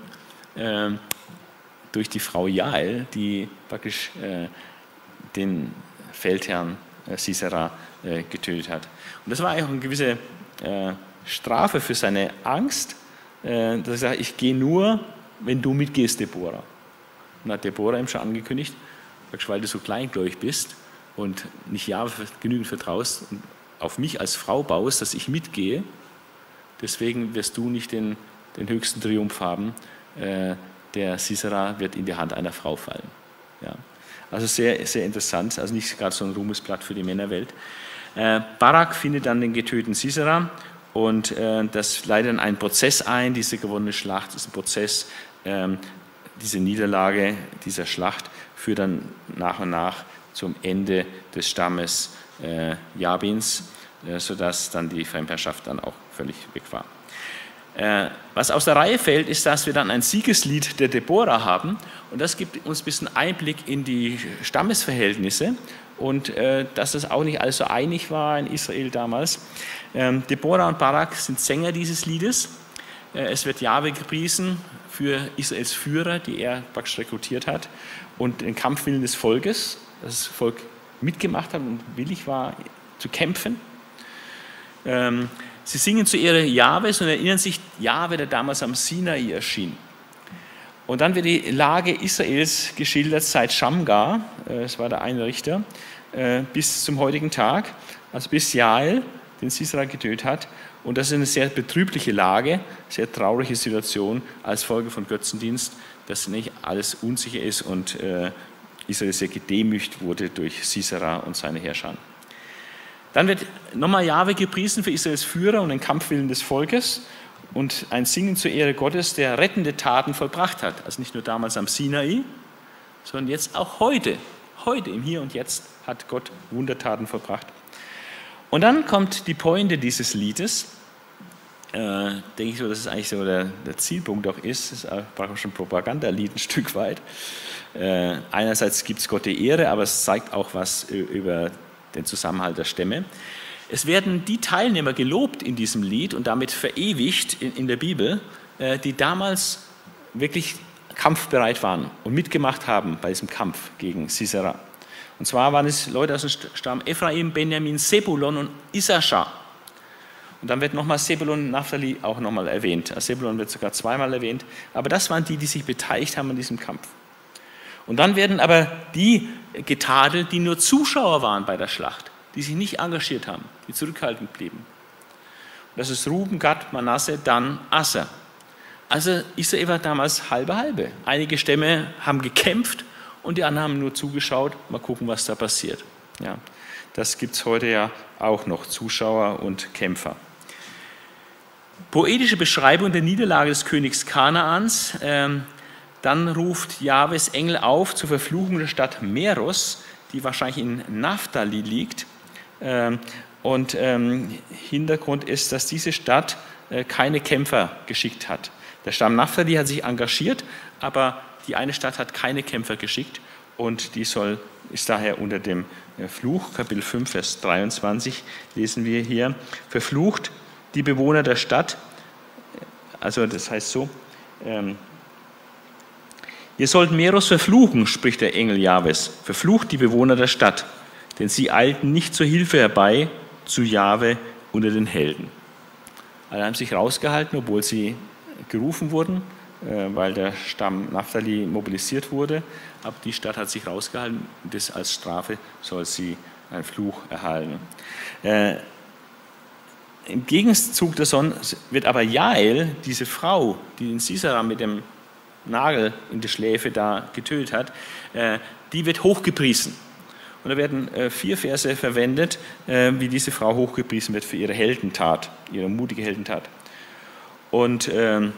[SPEAKER 1] durch die Frau Jael, die praktisch den Feldherrn Sisera getötet hat. Und das war eigentlich auch eine gewisse Strafe für seine Angst, dass er sagt, ich gehe nur, wenn du mitgehst, Deborah. Und hat Deborah ihm schon angekündigt, weil du so kleingläubig bist und nicht Jahwe genügend vertraust und auf mich als Frau baust, dass ich mitgehe, deswegen wirst du nicht den höchsten Triumph haben, der Sisera wird in die Hand einer Frau fallen. Ja. Also sehr, sehr interessant, also nicht gerade so ein Ruhmesblatt für die Männerwelt. Barak findet dann den getöteten Sisera Und das leitet dann einen Prozess ein. Diese gewonnene Schlacht ist ein Prozess. Diese Niederlage dieser Schlacht führt dann nach und nach zum Ende des Stammes Jabins, sodass dann die Fremdherrschaft dann auch völlig weg war. Was aus der Reihe fällt, ist, dass wir dann ein Siegeslied der Deborah haben. Und das gibt uns ein bisschen Einblick in die Stammesverhältnisse und dass das auch nicht alles so einig war in Israel damals. Deborah und Barak sind Sänger dieses Liedes. Es wird Jahwe gepriesen für Israels Führer, die er praktisch rekrutiert hat, und den Kampfwillen des Volkes, dass das Volk mitgemacht hat und willig war zu kämpfen. Sie singen zu Ehre Jahwes und erinnern sich Jahwe, der damals am Sinai erschien. Und dann wird die Lage Israels geschildert seit Schamgar, das war der eine Richter, bis zum heutigen Tag, also bis Jael, den Sisera getötet hat. Und das ist eine sehr betrübliche Lage, sehr traurige Situation als Folge von Götzendienst, dass nicht alles unsicher ist und Israel sehr gedemütigt wurde durch Sisera und seine Herrscher. Dann wird nochmal Jahwe gepriesen für Israels Führer und den Kampfwillen des Volkes und ein Singen zur Ehre Gottes, der rettende Taten vollbracht hat. Also nicht nur damals am Sinai, sondern jetzt auch heute im Hier und Jetzt hat Gott Wundertaten vollbracht. Und dann kommt die Pointe dieses Liedes, denke ich so, dass es eigentlich so der Zielpunkt auch ist. Es ist praktisch ein Propagandalied ein Stück weit. Einerseits gibt es Gott die Ehre, aber es zeigt auch was über den Zusammenhalt der Stämme. Es werden die Teilnehmer gelobt in diesem Lied und damit verewigt in der Bibel, die damals wirklich kampfbereit waren und mitgemacht haben bei diesem Kampf gegen Sisera. Und zwar waren es Leute aus dem Stamm Ephraim, Benjamin, Sebulon und Issachar. Und dann wird nochmal Sebulon und Naphtali auch nochmal erwähnt. Sebulon wird sogar zweimal erwähnt. Aber das waren die sich beteiligt haben an diesem Kampf. Und dann werden aber die getadelt, die nur Zuschauer waren bei der Schlacht, die sich nicht engagiert haben, die zurückhaltend blieben. Und das ist Ruben, Gad, Manasse, Dan, Asser. Also Israel war damals halbe. Einige Stämme haben gekämpft und die anderen haben nur zugeschaut. Mal gucken, was da passiert. Ja, das gibt es heute ja auch noch, Zuschauer und Kämpfer. Poetische Beschreibung der Niederlage des Königs Kanaans. Dann ruft Jahwes Engel auf zur Verfluchung der Stadt Meros, die wahrscheinlich in Naphtali liegt. Und Hintergrund ist, dass diese Stadt keine Kämpfer geschickt hat. Der Stamm Naphtali hat sich engagiert, aber die eine Stadt hat keine Kämpfer geschickt und die ist daher unter dem Fluch. Kapitel 5, Vers 23 lesen wir hier: Verflucht die Bewohner der Stadt, also das heißt so, ihr sollt Meros verfluchen, spricht der Engel Jahwes. Verflucht die Bewohner der Stadt, denn sie eilten nicht zur Hilfe herbei, zu Jahwe unter den Helden. Alle haben sich rausgehalten, obwohl sie gerufen wurden, weil der Stamm Naphtali mobilisiert wurde. Aber die Stadt hat sich rausgehalten und das als Strafe soll sie einen Fluch erhalten. Im Gegenzug davon wird aber Jael, diese Frau, die den Sisera mit dem Nagel in die Schläfe da getötet hat, die wird hochgepriesen. Und da werden 4 Verse verwendet, wie diese Frau hochgepriesen wird für ihre Heldentat, ihre mutige Heldentat. Und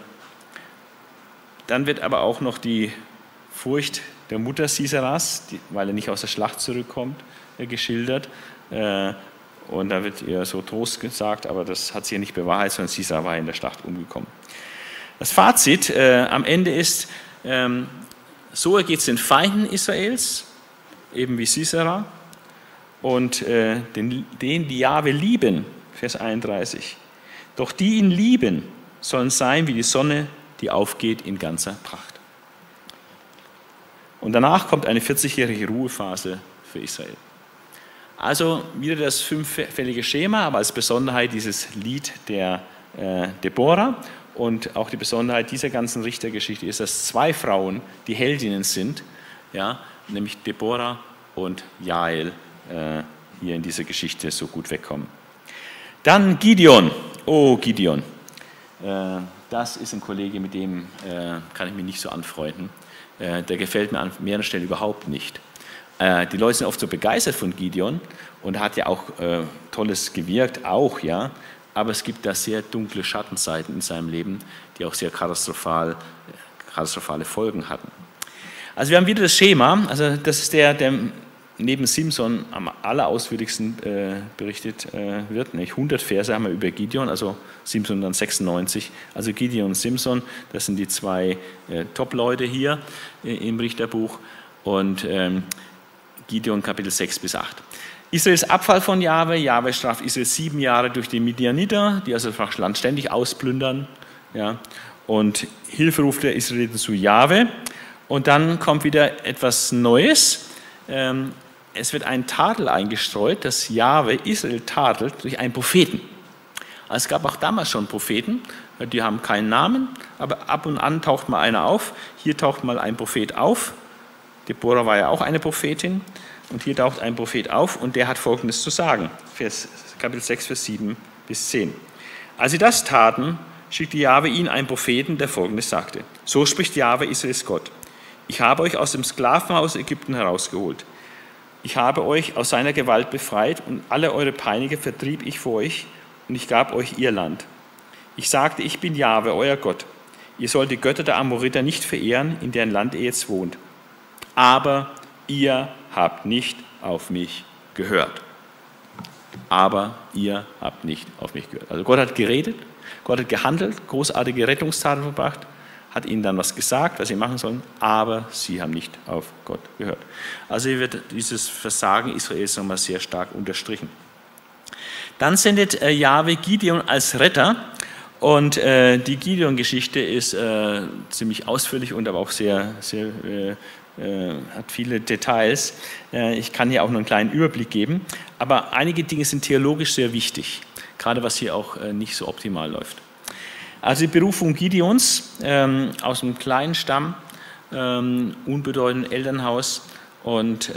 [SPEAKER 1] dann wird aber auch noch die Furcht der Mutter Siseras, weil er nicht aus der Schlacht zurückkommt, geschildert. Und da wird ihr so Trost gesagt, aber das hat sie ja nicht bewahrheitet, sondern Sisera war in der Schlacht umgekommen. Das Fazit am Ende ist, so ergeht es den Feinden Israels, eben wie Sisera, und denen, die Jahwe lieben, Vers 31. Doch die ihn lieben, sollen sein wie die Sonne, die aufgeht in ganzer Pracht. Und danach kommt eine 40-jährige Ruhephase für Israel. Also wieder das 5-fällige Schema, aber als Besonderheit dieses Lied der Deborah. Und auch die Besonderheit dieser ganzen Richtergeschichte ist, dass 2 Frauen die Heldinnen sind, ja, nämlich Deborah und Jael hier in dieser Geschichte so gut wegkommen. Dann Gideon. Oh, Gideon. Das ist ein Kollege, mit dem kann ich mich nicht so anfreunden. Der gefällt mir an mehreren Stellen überhaupt nicht. Die Leute sind oft so begeistert von Gideon und er hat ja auch Tolles gewirkt, auch, ja. aber es gibt da sehr dunkle Schattenseiten in seinem Leben, die auch sehr katastrophale Folgen hatten. Also wir haben wieder das Schema, also das ist der neben Simson am allerausführlichsten berichtet wird. Nämlich 100 Verse haben wir über Gideon, also Simson dann 96. Also Gideon und Simson, das sind die zwei Top-Leute hier im Richterbuch. Und Gideon Kapitel 6 bis 8. Israels Abfall von Jahwe. Jahwe straft Israel 7 Jahre durch die Midianiter, die also das Land ständig ausplündern. Ja. Und Hilfe ruft der Israeliten zu Jahwe. Und dann kommt wieder etwas Neues. Es wird ein Tadel eingestreut, dass Jahwe Israel tadelt durch einen Propheten. Also es gab auch damals schon Propheten, die haben keinen Namen, aber ab und an taucht mal einer auf. Hier taucht mal ein Prophet auf. Deborah war ja auch eine Prophetin. Und hier taucht ein Prophet auf und der hat Folgendes zu sagen. Kapitel 6, Vers 7 bis 10. Als sie das taten, schickte Jahwe ihnen einen Propheten, der Folgendes sagte. So spricht Jahwe, Israels Gott. Ich habe euch aus dem Sklavenhaus Ägypten herausgeholt. Ich habe euch aus seiner Gewalt befreit und alle eure Peiniger vertrieb ich vor euch und ich gab euch ihr Land. Ich sagte, ich bin Jahwe, euer Gott. Ihr sollt die Götter der Amoriter nicht verehren, in deren Land ihr jetzt wohnt. Aber ihr habt nicht auf mich gehört. Aber ihr habt nicht auf mich gehört. Also Gott hat geredet, Gott hat gehandelt, großartige Rettungstaten verbracht, hat ihnen dann was gesagt, was sie machen sollen, aber sie haben nicht auf Gott gehört. Also hier wird dieses Versagen Israels nochmal sehr stark unterstrichen. Dann sendet Jahwe Gideon als Retter und die Gideon-Geschichte ist ziemlich ausführlich und aber auch sehr hat viele Details. Ich kann hier auch nur einen kleinen Überblick geben, aber einige Dinge sind theologisch sehr wichtig, gerade was hier auch nicht so optimal läuft. Also die Berufung Gideons aus einem kleinen Stamm, unbedeutenden Elternhaus und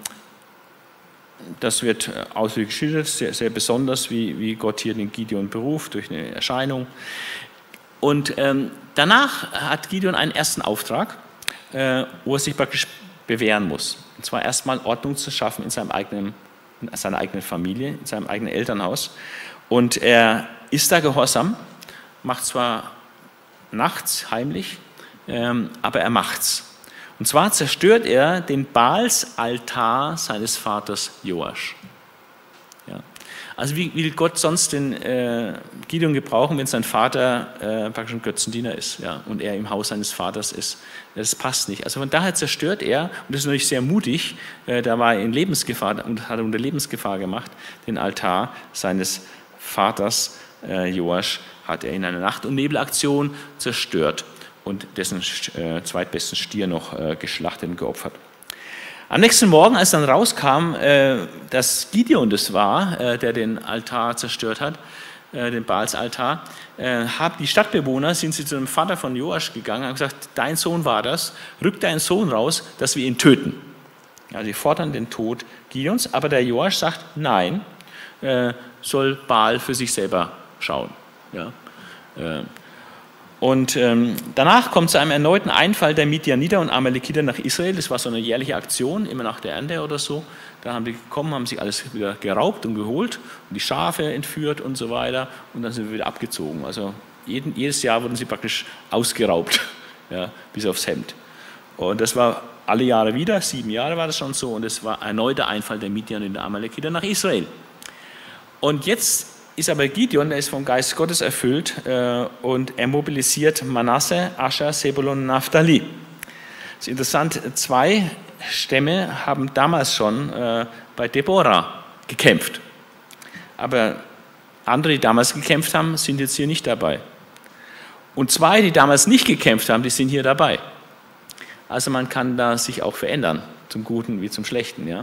[SPEAKER 1] das wird ausführlich geschildert, sehr, sehr besonders, wie Gott hier den Gideon beruft durch eine Erscheinung. Und danach hat Gideon einen ersten Auftrag, wo er sich praktisch bewähren muss. Und zwar erstmal Ordnung zu schaffen in seiner eigenen Familie, in seinem eigenen Elternhaus. Und er ist da gehorsam, macht zwar nachts heimlich, aber er macht's. Und zwar zerstört er den Baalsaltar seines Vaters Joasch. Ja. Also wie will Gott sonst den Gideon gebrauchen, wenn sein Vater praktisch ein Götzendiener ist, ja, und er im Haus seines Vaters ist? Das passt nicht. Also von daher zerstört er, und das ist natürlich sehr mutig, da war er in Lebensgefahr und hat unter Lebensgefahr gemacht, den Altar seines Vaters Joasch hat er in einer Nacht- und Nebelaktion zerstört und dessen zweitbesten Stier noch geschlachtet und geopfert. Am nächsten Morgen, als dann rauskam, dass Gideon das war, der den Altar zerstört hat, den Baalsaltar, haben die Stadtbewohner, sind sie zu dem Vater von Joasch gegangen und haben gesagt, dein Sohn war das, rück deinen Sohn raus, dass wir ihn töten. Also sie fordern den Tod Gideons, aber der Joasch sagt, nein, soll Baal für sich selber schauen. Ja. Und danach kommt es zu einem erneuten Einfall der Midianiter und Amalekiter nach Israel. Das war so eine jährliche Aktion, immer nach der Ernte oder so. Da haben die gekommen, haben sich alles wieder geraubt und geholt und die Schafe entführt und so weiter. Und dann sind wir wieder abgezogen. Also jedes Jahr wurden sie praktisch ausgeraubt, ja, bis aufs Hemd. Und das war alle Jahre wieder, 7 Jahre war das schon so. Und es war erneut der Einfall der Midianiter und der Amalekiter nach Israel. Und jetzt ist aber Gideon, der ist vom Geist Gottes erfüllt und er mobilisiert Manasse, Ascher, Sebulon und Naphtali. Das ist interessant, 2 Stämme haben damals schon bei Deborah gekämpft. Aber andere, die damals gekämpft haben, sind jetzt hier nicht dabei. Und 2, die damals nicht gekämpft haben, die sind hier dabei. Also man kann da sich auch verändern, zum Guten wie zum Schlechten. Ja.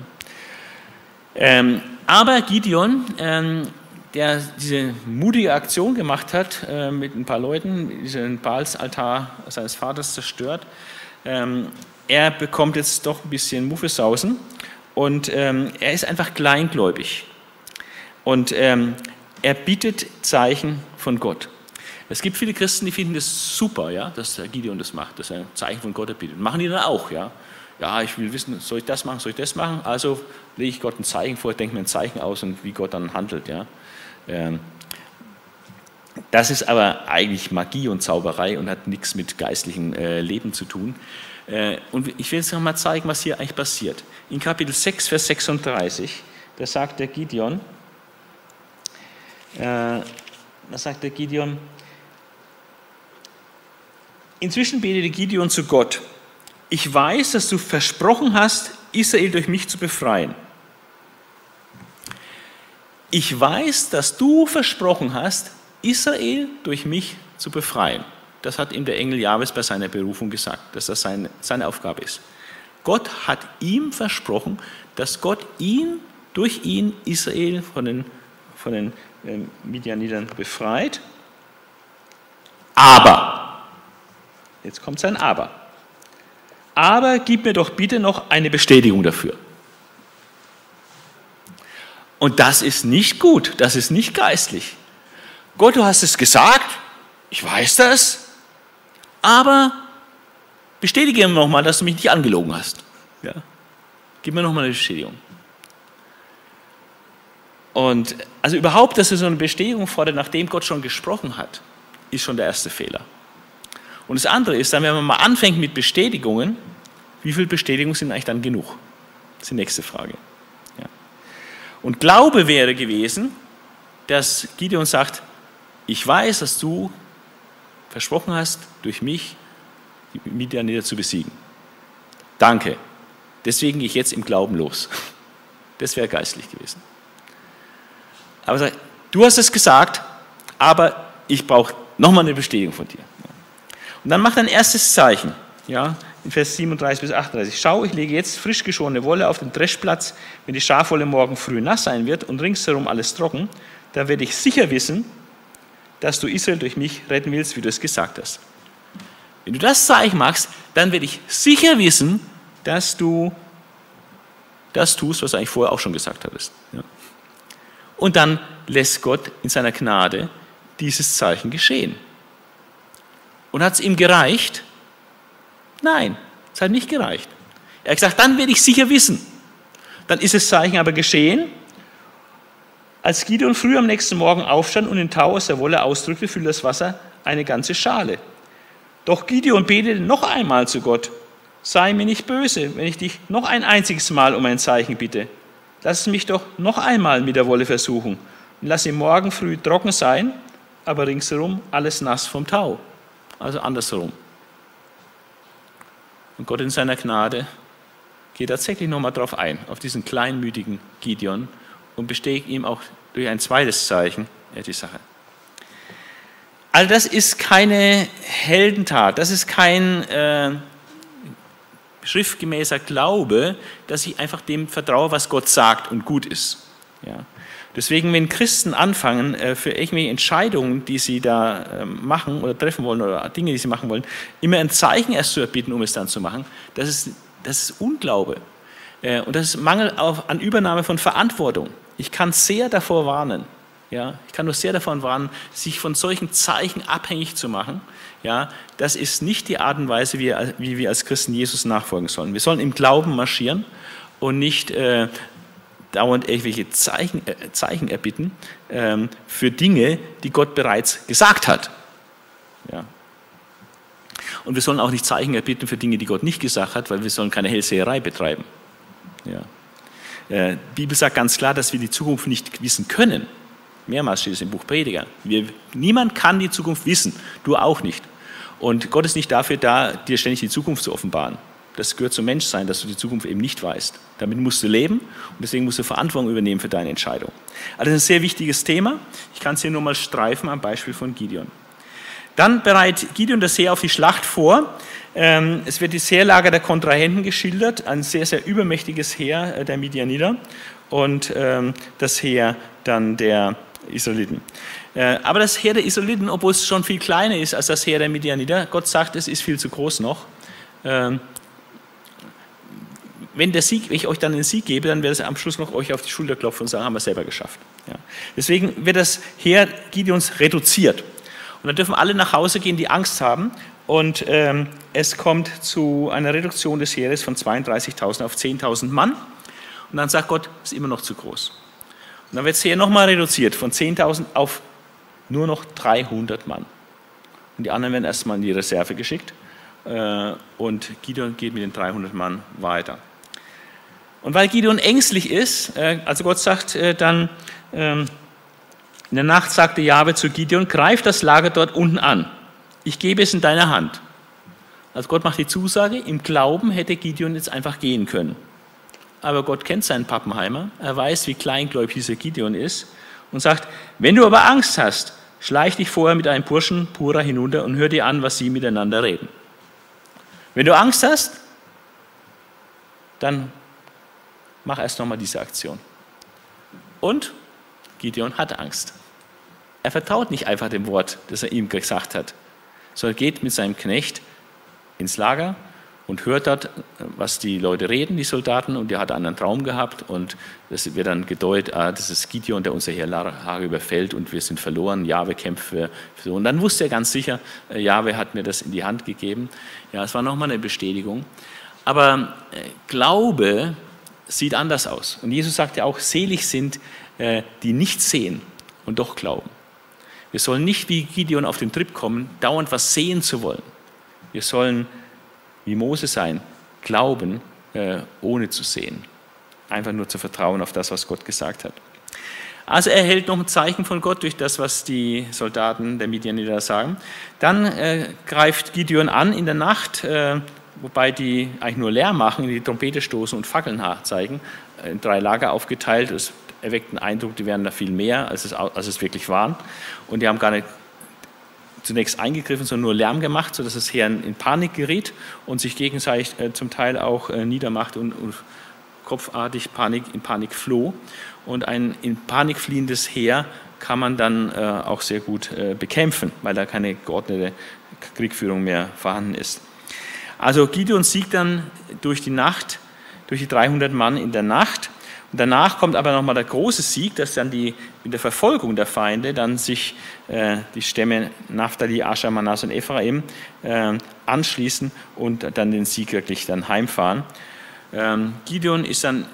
[SPEAKER 1] Aber Gideon, der diese mutige Aktion gemacht hat, mit ein paar Leuten, diesen Baalsaltar seines Vaters zerstört, er bekommt jetzt doch ein bisschen Muffesausen und er ist einfach kleingläubig. Und er bietet Zeichen von Gott. Es gibt viele Christen, die finden das super, ja, dass der Gideon das macht, dass er Zeichen von Gott erbietet. Machen die dann auch, ja. Ja, ich will wissen, soll ich das machen, soll ich das machen? Also lege ich Gott ein Zeichen vor, denke mir ein Zeichen aus und wie Gott dann handelt, ja. Das ist aber eigentlich Magie und Zauberei und hat nichts mit geistlichem Leben zu tun. Und ich will jetzt noch mal zeigen, was hier eigentlich passiert. In Kapitel 6, Vers 36, da sagt der Gideon, inzwischen betete Gideon zu Gott: Ich weiß, dass du versprochen hast, Israel durch mich zu befreien. Ich weiß, dass du versprochen hast, Israel durch mich zu befreien. Das hat ihm der Engel Jahwes bei seiner Berufung gesagt, dass das seine Aufgabe ist. Gott hat ihm versprochen, dass Gott durch ihn Israel von den Midianitern befreit. Aber, jetzt kommt sein Aber. Aber gib mir doch bitte noch eine Bestätigung dafür. Und das ist nicht gut, das ist nicht geistlich. Gott, du hast es gesagt, ich weiß das, aber bestätige mir nochmal, dass du mich nicht angelogen hast. Ja? Gib mir nochmal eine Bestätigung. Und also überhaupt, dass er so eine Bestätigung fordert, nachdem Gott schon gesprochen hat, ist schon der erste Fehler. Und das andere ist dann, wenn man mal anfängt mit Bestätigungen, wie viele Bestätigungen sind eigentlich dann genug? Das ist die nächste Frage. Ja. Und Glaube wäre gewesen, dass Gideon sagt, ich weiß, dass du versprochen hast, durch mich die Midianiter zu besiegen. Danke. Deswegen gehe ich jetzt im Glauben los. Das wäre geistlich gewesen. Aber sagt, du hast es gesagt, aber ich brauche nochmal eine Bestätigung von dir. Und dann macht er ein erstes Zeichen, ja, in Vers 37 bis 38. Schau, ich lege jetzt frisch geschorene Wolle auf den Dreschplatz, wenn die Schafwolle morgen früh nass sein wird und ringsherum alles trocken, dann werde ich sicher wissen, dass du Israel durch mich retten willst, wie du es gesagt hast. Wenn du das Zeichen machst, dann werde ich sicher wissen, dass du das tust, was du eigentlich vorher auch schon gesagt hattest. Ja. Und dann lässt Gott in seiner Gnade dieses Zeichen geschehen. Und hat es ihm gereicht? Nein, es hat nicht gereicht. Er hat gesagt, dann werde ich sicher wissen. Dann ist das Zeichen aber geschehen. Als Gideon früh am nächsten Morgen aufstand und den Tau aus der Wolle ausdrückte, füllte das Wasser eine ganze Schale. Doch Gideon betete noch einmal zu Gott: Sei mir nicht böse, wenn ich dich noch ein einziges Mal um ein Zeichen bitte. Lass es mich doch noch einmal mit der Wolle versuchen und lass ihn morgen früh trocken sein, aber ringsherum alles nass vom Tau. Also andersherum. Und Gott in seiner Gnade geht tatsächlich nochmal drauf ein, auf diesen kleinmütigen Gideon, und bestätigt ihm auch durch ein zweites Zeichen die Sache. Also das ist keine Heldentat, das ist kein schriftgemäßer Glaube, dass ich einfach dem vertraue, was Gott sagt und gut ist. Ja. Deswegen, wenn Christen anfangen, für irgendwelche Entscheidungen, die sie da machen oder treffen wollen oder Dinge, die sie machen wollen, immer ein Zeichen erst zu erbitten, um es dann zu machen, das ist Unglaube. Und das ist Mangel an Übernahme von Verantwortung. Ich kann sehr davor warnen, ja, ich kann nur sehr davon warnen, sich von solchen Zeichen abhängig zu machen. Ja, das ist nicht die Art und Weise, wie wir als Christen Jesus nachfolgen sollen. Wir sollen im Glauben marschieren und nicht dauernd irgendwelche Zeichen erbitten für Dinge, die Gott bereits gesagt hat. Ja. Und wir sollen auch nicht Zeichen erbitten für Dinge, die Gott nicht gesagt hat, weil wir sollen keine Hellseherei betreiben. Ja. Die Bibel sagt ganz klar, dass wir die Zukunft nicht wissen können. Mehrmals steht es im Buch Prediger. Niemand kann die Zukunft wissen, du auch nicht. Und Gott ist nicht dafür da, dir ständig die Zukunft zu offenbaren. Das gehört zum Menschsein, dass du die Zukunft eben nicht weißt. Damit musst du leben und deswegen musst du Verantwortung übernehmen für deine Entscheidung. Also das ist ein sehr wichtiges Thema. Ich kann es hier nur mal streifen am Beispiel von Gideon. Dann bereitet Gideon das Heer auf die Schlacht vor. Es wird das Heerlager der Kontrahenten geschildert, ein sehr, sehr übermächtiges Heer der Midianiter und das Heer dann der Israeliten. Aber das Heer der Israeliten, obwohl es schon viel kleiner ist als das Heer der Midianiter, Gott sagt, es ist viel zu groß noch. Wenn ich euch dann den Sieg gebe, dann werde ich am Schluss noch euch auf die Schulter klopfen und sagen, haben wir es selber geschafft. Ja. Deswegen wird das Heer Gideons reduziert. Und dann dürfen alle nach Hause gehen, die Angst haben. Und es kommt zu einer Reduktion des Heeres von 32.000 auf 10.000 Mann. Und dann sagt Gott, es ist immer noch zu groß. Und dann wird das Heer nochmal reduziert von 10.000 auf nur noch 300 Mann. Und die anderen werden erstmal in die Reserve geschickt und Gideon geht mit den 300 Mann weiter. Und weil Gideon ängstlich ist, also Gott sagt dann, in der Nacht sagte Jahwe zu Gideon, greif das Lager dort unten an, ich gebe es in deine Hand. Also Gott macht die Zusage, im Glauben hätte Gideon jetzt einfach gehen können. Aber Gott kennt seinen Pappenheimer, er weiß, wie kleingläubig dieser Gideon ist und sagt, wenn du aber Angst hast, schleich dich vorher mit einem Burschen Pura hinunter und hör dir an, was sie miteinander reden. Wenn du Angst hast, dann mach erst nochmal diese Aktion. Und Gideon hat Angst. Er vertraut nicht einfach dem Wort, das er ihm gesagt hat, sondern geht mit seinem Knecht ins Lager und hört dort, was die Leute reden, die Soldaten, und der hat einen Traum gehabt und das wird dann gedeutet, das ist Gideon, der unser Heer Lager überfällt und wir sind verloren, Jahwe kämpft für so. Und dann wusste er ganz sicher, Jahwe hat mir das in die Hand gegeben. Ja, es war nochmal eine Bestätigung. Aber Glaube sieht anders aus. Und Jesus sagt ja auch, selig sind, die nicht sehen und doch glauben. Wir sollen nicht wie Gideon auf den Trip kommen, dauernd was sehen zu wollen. Wir sollen wie Mose sein, glauben, ohne zu sehen. Einfach nur zu vertrauen auf das, was Gott gesagt hat. Also er erhält noch ein Zeichen von Gott durch das, was die Soldaten der Midianiter sagen. Dann greift Gideon an in der Nacht, wobei die eigentlich nur Lärm machen, die Trompete stoßen und Fackeln zeigen, in 3 Lager aufgeteilt. Es erweckt den Eindruck, die wären da viel mehr, als es wirklich waren. Und die haben gar nicht zunächst eingegriffen, sondern nur Lärm gemacht, sodass das Heer in Panik geriet und sich gegenseitig zum Teil auch niedermachte und kopfartig in Panik floh. Und ein in Panik fliehendes Heer kann man dann auch sehr gut bekämpfen, weil da keine geordnete Kriegführung mehr vorhanden ist. Also Gideon siegt dann durch die Nacht, durch die 300 Mann in der Nacht. Und danach kommt aber nochmal der große Sieg, dass dann in der Verfolgung der Feinde dann sich die Stämme Naphtali, Ascher, Manasse und Ephraim anschließen und dann den Sieg wirklich dann heimfahren. Gideon ist dann,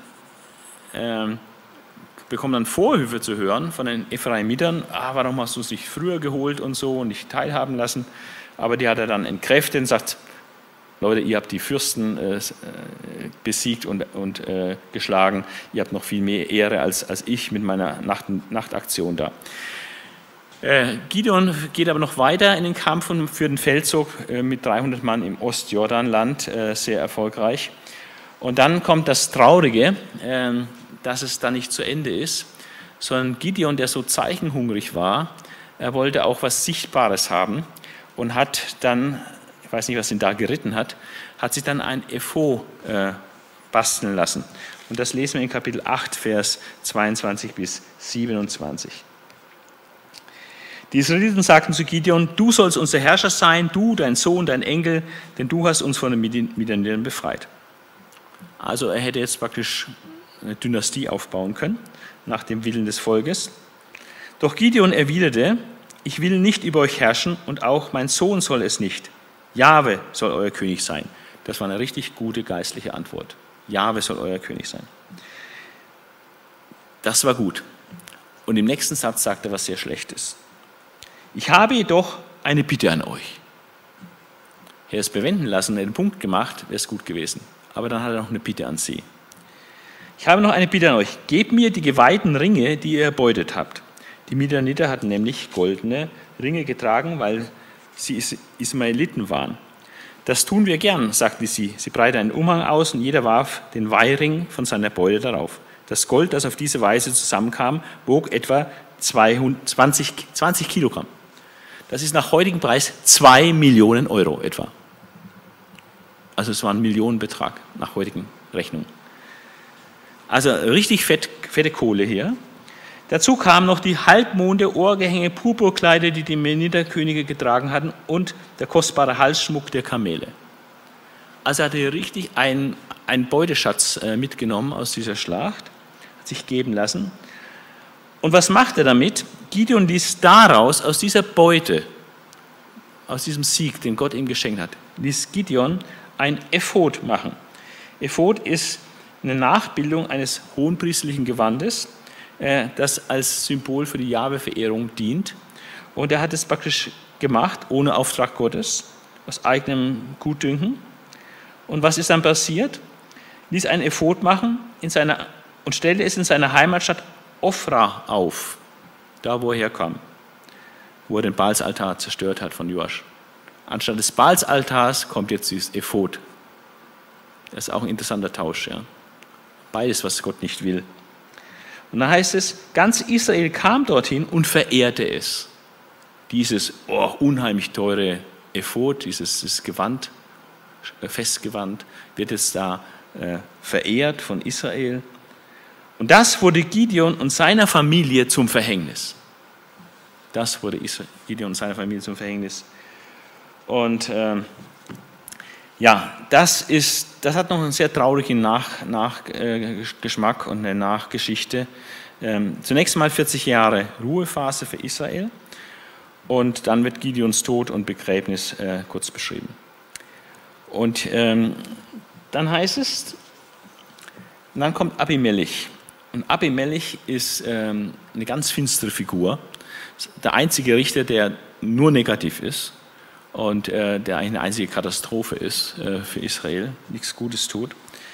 [SPEAKER 1] bekommt dann Vorwürfe zu hören von den Ephraimitern, warum hast du es nicht früher geholt und so und nicht teilhaben lassen. Aber die hat er dann entkräftet und sagt, Leute, ihr habt die Fürsten besiegt und geschlagen, ihr habt noch viel mehr Ehre als ich mit meiner Nachtaktion da. Gideon geht aber noch weiter in den Kampf und führt den Feldzug mit 300 Mann im Ostjordanland, sehr erfolgreich. Und dann kommt das Traurige, dass es da nicht zu Ende ist, sondern Gideon, der so zeichenhungrig war, er wollte auch was Sichtbares haben und hat dann, ich weiß nicht, was ihn da geritten hat sich dann ein Ephod basteln lassen. Und das lesen wir in Kapitel 8, Vers 22 bis 27. Die Israeliten sagten zu Gideon, du sollst unser Herrscher sein, du, dein Sohn, dein Enkel, denn du hast uns von den Midianitern befreit. Also er hätte jetzt praktisch eine Dynastie aufbauen können, nach dem Willen des Volkes. Doch Gideon erwiderte, ich will nicht über euch herrschen und auch mein Sohn soll es nicht. Jahwe soll euer König sein. Das war eine richtig gute geistliche Antwort. Jahwe soll euer König sein. Das war gut. Und im nächsten Satz sagt er was sehr Schlechtes. Ich habe jedoch eine Bitte an euch. Er ist bewenden lassen, er hat den Punkt gemacht, wäre es gut gewesen. Aber dann hat er noch eine Bitte an sie. Ich habe noch eine Bitte an euch. Gebt mir die geweihten Ringe, die ihr erbeutet habt. Die Midianiter hatten nämlich goldene Ringe getragen, weil sie Ismaeliten waren. Das tun wir gern, sagte sie. Sie breitete einen Umhang aus und jeder warf den Weihring von seiner Beute darauf. Das Gold, das auf diese Weise zusammenkam, wog etwa 20 Kilogramm. Das ist nach heutigem Preis 2 Millionen Euro etwa. Also es war ein Millionenbetrag nach heutigen Rechnungen. Also richtig fette Kohle hier. Dazu kamen noch die Halbmonde, Ohrgehänge, Purpurkleider, die die Menida-Könige getragen hatten und der kostbare Halsschmuck der Kamele. Also er hatte richtig einen Beuteschatz mitgenommen aus dieser Schlacht, hat sich geben lassen. Und was macht er damit? Gideon ließ daraus, aus dieser Beute, aus diesem Sieg, den Gott ihm geschenkt hat, ließ Gideon ein Ephod machen. Ephod ist eine Nachbildung eines hohenpriesterlichen Gewandes, das als Symbol für die Jahwe-Verehrung dient.
[SPEAKER 2] Und er hat es praktisch gemacht, ohne Auftrag Gottes, aus eigenem Gutdünken. Und was ist dann passiert? Ließ einen Ephod machen und stellte es in seiner Heimatstadt Ofra auf, da wo er herkam, wo er den Baalsaltar zerstört hat von Joasch. Anstatt des Baalsaltars kommt jetzt dieses Ephod. Das ist auch ein interessanter Tausch. Ja. Beides, was Gott nicht will. Und dann heißt es, ganz Israel kam dorthin und verehrte es. Dieses unheimlich teure Ephod, dieses Gewand, Festgewand, wird jetzt da verehrt von Israel. Und das wurde Gideon und seiner Familie zum Verhängnis. Das wurde Gideon und seiner Familie zum Verhängnis. Und das hat noch einen sehr traurigen Nachgeschmack und eine Nachgeschichte. Zunächst mal 40 Jahre Ruhephase für Israel und dann wird Gideons Tod und Begräbnis kurz beschrieben. Und dann heißt es, dann kommt Abimelech. Und Abimelech ist eine ganz finstere Figur. Der einzige Richter, der nur negativ ist und der eigentlich eine einzige Katastrophe ist für Israel, nichts Gutes tut.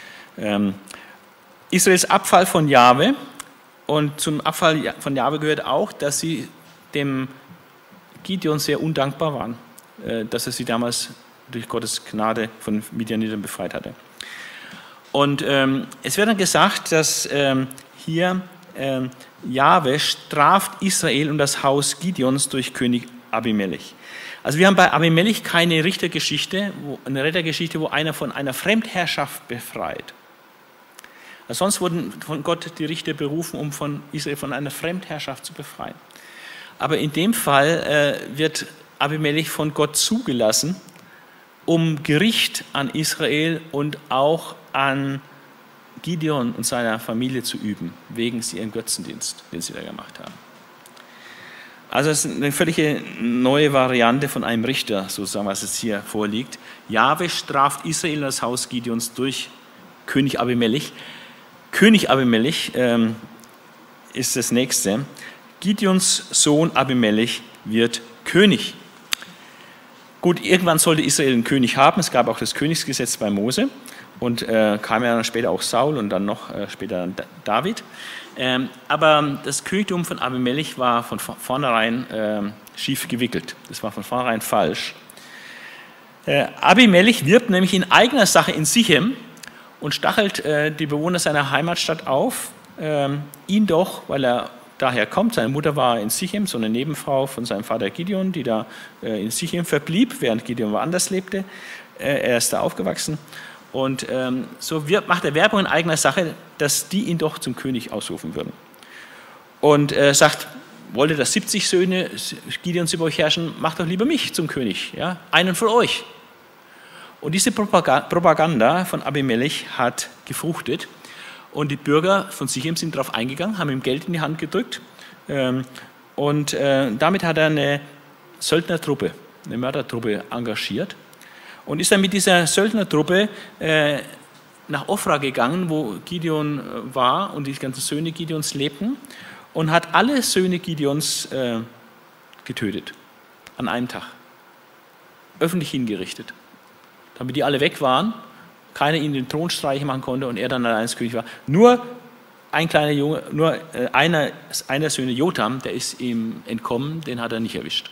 [SPEAKER 2] Israels Abfall von Jahwe, und zum Abfall von Jahwe gehört auch, dass sie dem Gideon sehr undankbar waren, dass er sie damals durch Gottes Gnade von Midianitern befreit hatte. Und es wird dann gesagt, dass hier Jahwe straft Israel und das Haus Gideons durch König Abimelech. Also wir haben bei Abimelech keine Richtergeschichte, eine Rettergeschichte, wo einer von einer Fremdherrschaft befreit. Also sonst wurden von Gott die Richter berufen, um von Israel von einer Fremdherrschaft zu befreien. Aber in dem Fall wird Abimelech von Gott zugelassen, um Gericht an Israel und auch an Gideon und seiner Familie zu üben, wegen ihrem Götzendienst, den sie da gemacht haben. Also es ist eine völlig neue Variante von einem Richter, sozusagen, was jetzt hier vorliegt. Jahwe straft Israel und das Haus Gideons durch König Abimelech. König Abimelech ist das nächste. Gideons Sohn Abimelech wird König. Gut, irgendwann sollte Israel einen König haben. Es gab auch das Königsgesetz bei Mose und kam ja dann später auch Saul und dann noch später David. Aber das Königtum von Abimelech war von vornherein schief gewickelt. Das war von vornherein falsch. Abimelech wirbt nämlich in eigener Sache in Sichem und stachelt die Bewohner seiner Heimatstadt auf, ihn doch, weil er daher kommt, seine Mutter war in Sichem, so eine Nebenfrau von seinem Vater Gideon, die da in Sichem verblieb, während Gideon woanders lebte. Er ist da aufgewachsen. Und so macht er Werbung in eigener Sache, dass die ihn doch zum König ausrufen würden. Und sagt, wollt ihr, dass 70 Söhne Gideons über euch herrschen, macht doch lieber mich zum König, ja? Einen von euch. Und diese Propaganda von Abimelech hat gefruchtet. Und die Bürger von Sichem sind darauf eingegangen, haben ihm Geld in die Hand gedrückt. Und damit hat er eine Söldnertruppe, eine Mördertruppe engagiert. Und ist dann mit dieser Söldnertruppe nach Ofra gegangen, wo Gideon war und die ganzen Söhne Gideons lebten. Und hat alle Söhne Gideons getötet. An einem Tag. Öffentlich hingerichtet. Damit die alle weg waren. Keiner ihnen den Thronstreich machen konnte und er dann allein als König war. Nur ein kleiner Junge, nur einer der Söhne Jotham, der ist ihm entkommen, den hat er nicht erwischt.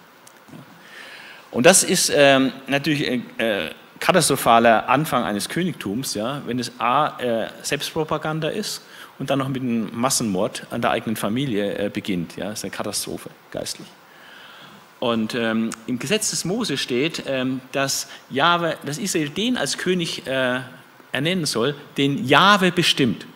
[SPEAKER 2] Und das ist natürlich ein katastrophaler Anfang eines Königtums, ja, wenn es Selbstpropaganda ist und dann noch mit einem Massenmord an der eigenen Familie beginnt. Ja, das ist eine Katastrophe, geistlich. Und im Gesetz des Mose steht, dass Israel den als König ernennen soll, den Jahwe bestimmt.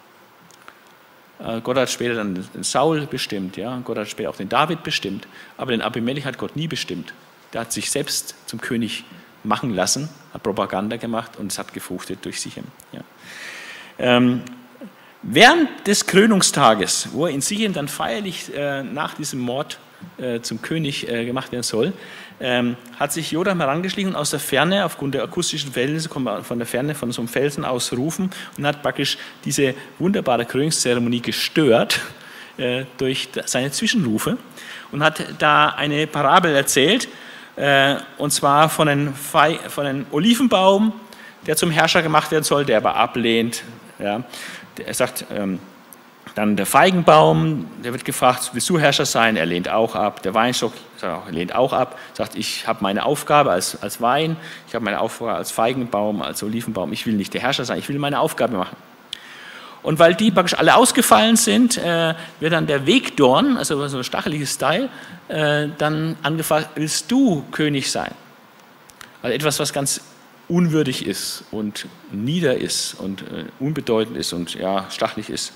[SPEAKER 2] Gott hat später dann den Saul bestimmt, ja? Gott hat später auch den David bestimmt, aber den Abimelech hat Gott nie bestimmt. Der hat sich selbst zum König machen lassen, hat Propaganda gemacht und es hat gefruchtet durch Sichem. Ja. Während des Krönungstages, wo er in Sichem dann feierlich nach diesem Mord zum König gemacht werden soll, hat sich Jotham herangeschlichen und aus der Ferne, aufgrund der akustischen Verhältnisse, kommt man von der Ferne von so einem Felsen aus rufen und hat praktisch diese wunderbare Krönungszeremonie gestört, durch seine Zwischenrufe und hat da eine Parabel erzählt, und zwar von einem Olivenbaum, der zum Herrscher gemacht werden soll, der aber ablehnt. Ja. Er sagt, dann der Feigenbaum, der wird gefragt, willst du Herrscher sein? Er lehnt auch ab. Der Weinstock lehnt auch ab, sagt, ich habe meine Aufgabe als Wein, ich habe meine Aufgabe als Feigenbaum, als Olivenbaum, ich will nicht der Herrscher sein, ich will meine Aufgabe machen. Und weil die praktisch alle ausgefallen sind, wird dann der Wegdorn, also so ein stacheliges Teil, dann angefragt, willst du König sein? Also etwas, was ganz unwürdig ist und nieder ist und unbedeutend ist und ja, stachelig ist.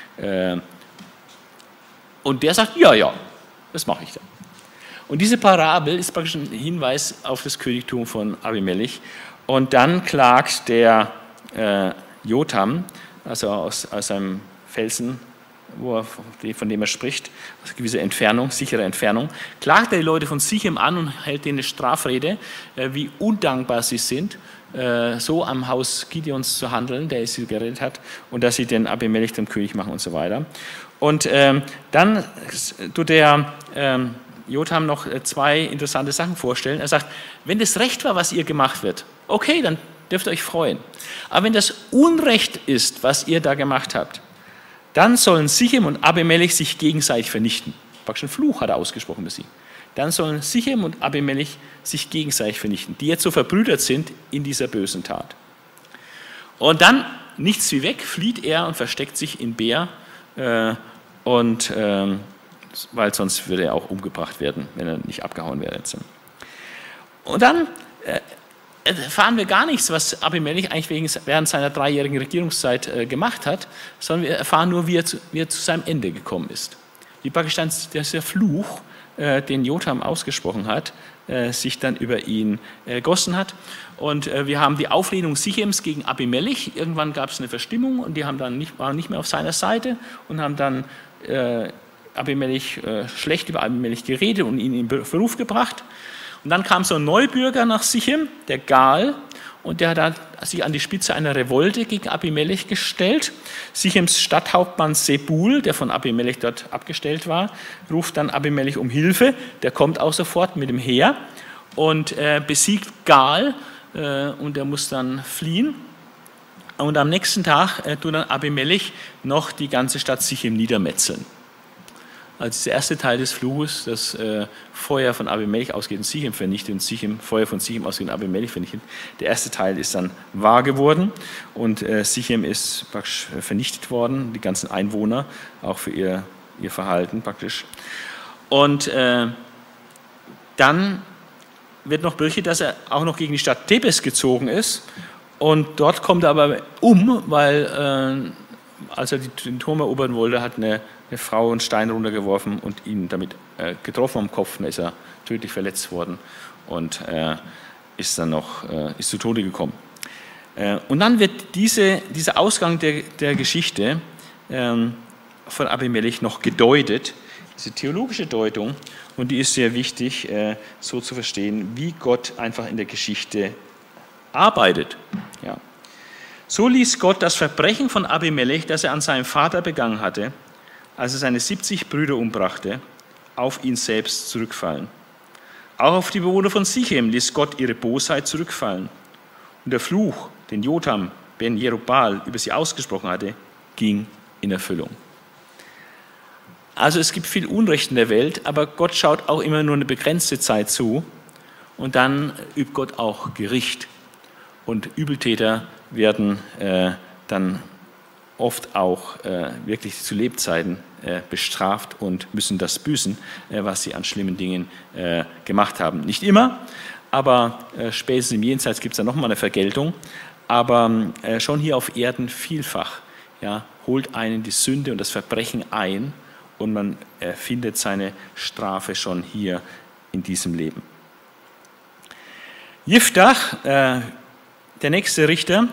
[SPEAKER 2] Und der sagt, ja, das mache ich dann. Und diese Parabel ist praktisch ein Hinweis auf das Königtum von Abimelech. Und dann klagt der Jotham, also aus einem Felsen, von dem er spricht, aus gewisser Entfernung, sichere Entfernung, klagt er die Leute von Sichem an und hält denen eine Strafrede, wie undankbar sie sind, so am Haus Gideons zu handeln, der sie gerettet hat, und dass sie den Abimelech zum König machen und so weiter. Und dann tut der Jotham noch zwei interessante Sachen vorstellen. Er sagt, wenn das Recht war, was ihr gemacht wird, okay, dann dürft ihr euch freuen. Aber wenn das Unrecht ist, was ihr da gemacht habt, dann sollen Sichem und Abimelech sich gegenseitig vernichten. Praktisch ein Fluch hat er ausgesprochen für sie. Dann sollen Sichem und Abimelech sich gegenseitig vernichten, die jetzt so verbrüdert sind in dieser bösen Tat. Und dann, nichts wie weg, flieht er und versteckt sich in Beer, weil sonst würde er auch umgebracht werden, wenn er nicht abgehauen wäre. Und dann erfahren wir gar nichts, was Abimelech eigentlich während seiner 3-jährigen Regierungszeit gemacht hat, sondern wir erfahren nur, wie er zu seinem Ende gekommen ist. Wie praktisch dann der Fluch, den Jotham ausgesprochen hat, sich dann über ihn ergossen hat. Und wir haben die Auflehnung Sichems gegen Abimelech. Irgendwann gab es eine Verstimmung und die waren nicht mehr auf seiner Seite und haben dann schlecht über Abimelech geredet und ihn in Verruf gebracht. Und dann kam so ein Neubürger nach Sichem, der Gal, und der hat sich an die Spitze einer Revolte gegen Abimelech gestellt. Sichems Stadthauptmann Sebul, der von Abimelech dort abgestellt war, ruft dann Abimelech um Hilfe. Der kommt auch sofort mit dem Heer und besiegt Gal, und er muss dann fliehen. Und am nächsten Tag tut dann Abimelech noch die ganze Stadt Sichem niedermetzeln. Also der erste Teil des Fluches, das Feuer von Abimelech ausgeht und Sichem vernichtet und Feuer von Sichem ausgeht und Abimelech vernichtet. Der erste Teil ist dann wahr geworden und Sichem ist praktisch vernichtet worden, die ganzen Einwohner, auch für ihr Verhalten praktisch. Und dann wird noch berichtet, dass er auch noch gegen die Stadt Thebes gezogen ist, und dort kommt er aber weil als er den Turm erobern wollte, hat eine Frau einen Stein runtergeworfen und ihn damit getroffen am Kopf. Dann ist er tödlich verletzt worden und ist zu Tode gekommen. Und dann wird dieser Ausgang der Geschichte von Abimelech noch gedeutet, diese theologische Deutung, und die ist sehr wichtig, so zu verstehen, wie Gott einfach in der Geschichte arbeitet. Ja. So ließ Gott das Verbrechen von Abimelech, das er an seinem Vater begangen hatte, als er seine 70 Brüder umbrachte, auf ihn selbst zurückfallen. Auch auf die Bewohner von Sichem ließ Gott ihre Bosheit zurückfallen. Und der Fluch, den Jotham ben Jerubbaal über sie ausgesprochen hatte, ging in Erfüllung. Also es gibt viel Unrecht in der Welt, aber Gott schaut auch immer nur eine begrenzte Zeit zu, und dann übt Gott auch Gericht. Und Übeltäter werden dann oft auch wirklich zu Lebzeiten bestraft und müssen das büßen, was sie an schlimmen Dingen gemacht haben. Nicht immer, aber spätestens im Jenseits gibt es dann nochmal eine Vergeltung. Aber schon hier auf Erden vielfach holt einen die Sünde und das Verbrechen ein, und man findet seine Strafe schon hier in diesem Leben. Jiftach, der nächste Richter,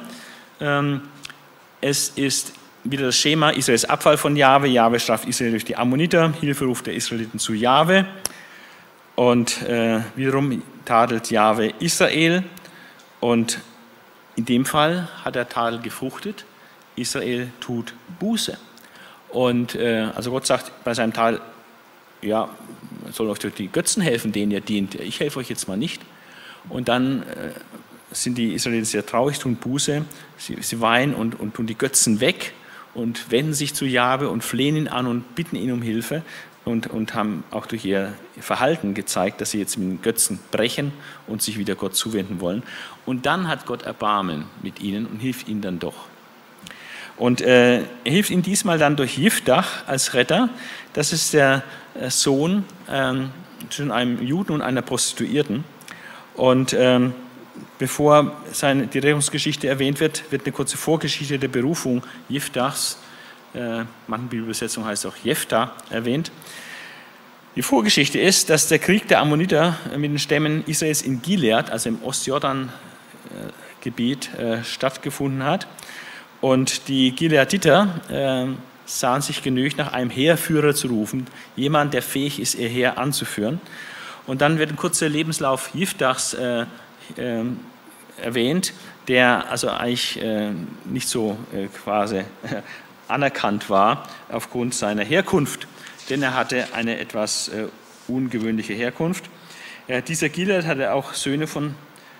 [SPEAKER 2] es ist wieder das Schema: Israels Abfall von Jahwe. Jahwe straft Israel durch die Ammoniter, Hilferuf der Israeliten zu Jahwe. Und wiederum tadelt Jahwe Israel. Und in dem Fall hat der Tadel gefruchtet. Israel tut Buße. Und also Gott sagt bei seinem Teil, ja, soll euch durch die Götzen helfen, denen ihr dient. Ich helfe euch jetzt mal nicht. Und dann sind die Israeliten sehr traurig, tun Buße, sie weinen und tun die Götzen weg und wenden sich zu Jahwe und flehen ihn an und bitten ihn um Hilfe und haben auch durch ihr Verhalten gezeigt, dass sie jetzt mit den Götzen brechen und sich wieder Gott zuwenden wollen. Und dann hat Gott Erbarmen mit ihnen und hilft ihnen dann doch. Und er hilft ihnen diesmal dann durch Jiftach als Retter. Das ist der Sohn zwischen einem Juden und einer Prostituierten. Und bevor die Rettungsgeschichte erwähnt wird, wird eine kurze Vorgeschichte der Berufung Jiftachs, manche Bibelübersetzung heißt auch Jephthah, erwähnt. Die Vorgeschichte ist, dass der Krieg der Ammoniter mit den Stämmen Israels in Gilead, also im Ostjordan-Gebiet, stattgefunden hat. Und die Gileaditer sahen sich genötigt, nach einem Heerführer zu rufen, jemand, der fähig ist, ihr Heer anzuführen. Und dann wird ein kurzer Lebenslauf Jiftachs erwähnt, der also eigentlich nicht so quasi anerkannt war aufgrund seiner Herkunft, denn er hatte eine etwas ungewöhnliche Herkunft. Dieser Gilead hatte auch Söhne von.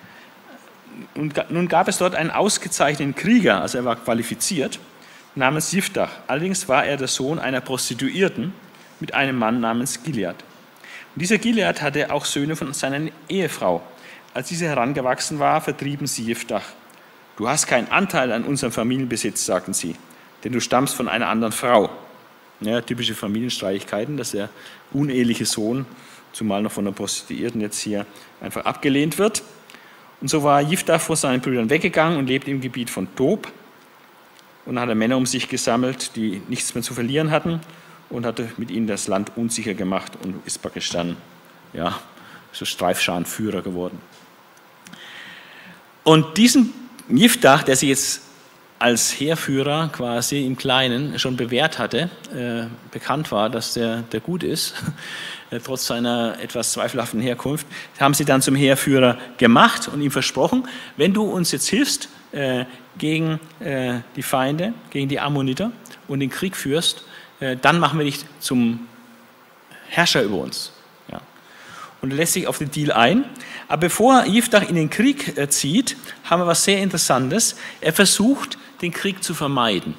[SPEAKER 2] Nun gab es dort einen ausgezeichneten Krieger, also er war qualifiziert, namens Jiftach. Allerdings war er der Sohn einer Prostituierten mit einem Mann namens Gilead. Und dieser Gilead hatte auch Söhne von seiner Ehefrau. Als diese herangewachsen war, vertrieben sie Jiftach. Du hast keinen Anteil an unserem Familienbesitz, sagten sie, denn du stammst von einer anderen Frau. Ja, typische Familienstreitigkeiten, dass der uneheliche Sohn, zumal noch von der Prostituierten jetzt hier, einfach abgelehnt wird. Und so war Jiftach vor seinen Brüdern weggegangen und lebte im Gebiet von Tob und hatte Männer um sich gesammelt, die nichts mehr zu verlieren hatten und hatte mit ihnen das Land unsicher gemacht und ist praktisch dann so Streifscharenführer geworden. Und diesen Jiftach, der sich jetzt als Heerführer quasi im Kleinen schon bewährt hatte, bekannt war, dass der gut ist, trotz seiner etwas zweifelhaften Herkunft, haben sie dann zum Heerführer gemacht und ihm versprochen, wenn du uns jetzt hilfst gegen die Feinde, gegen die Ammoniter und den Krieg führst, dann machen wir dich zum Herrscher über uns. Ja. Und er lässt sich auf den Deal ein. Aber bevor Jiftach in den Krieg zieht, haben wir was sehr Interessantes. Er versucht, den Krieg zu vermeiden.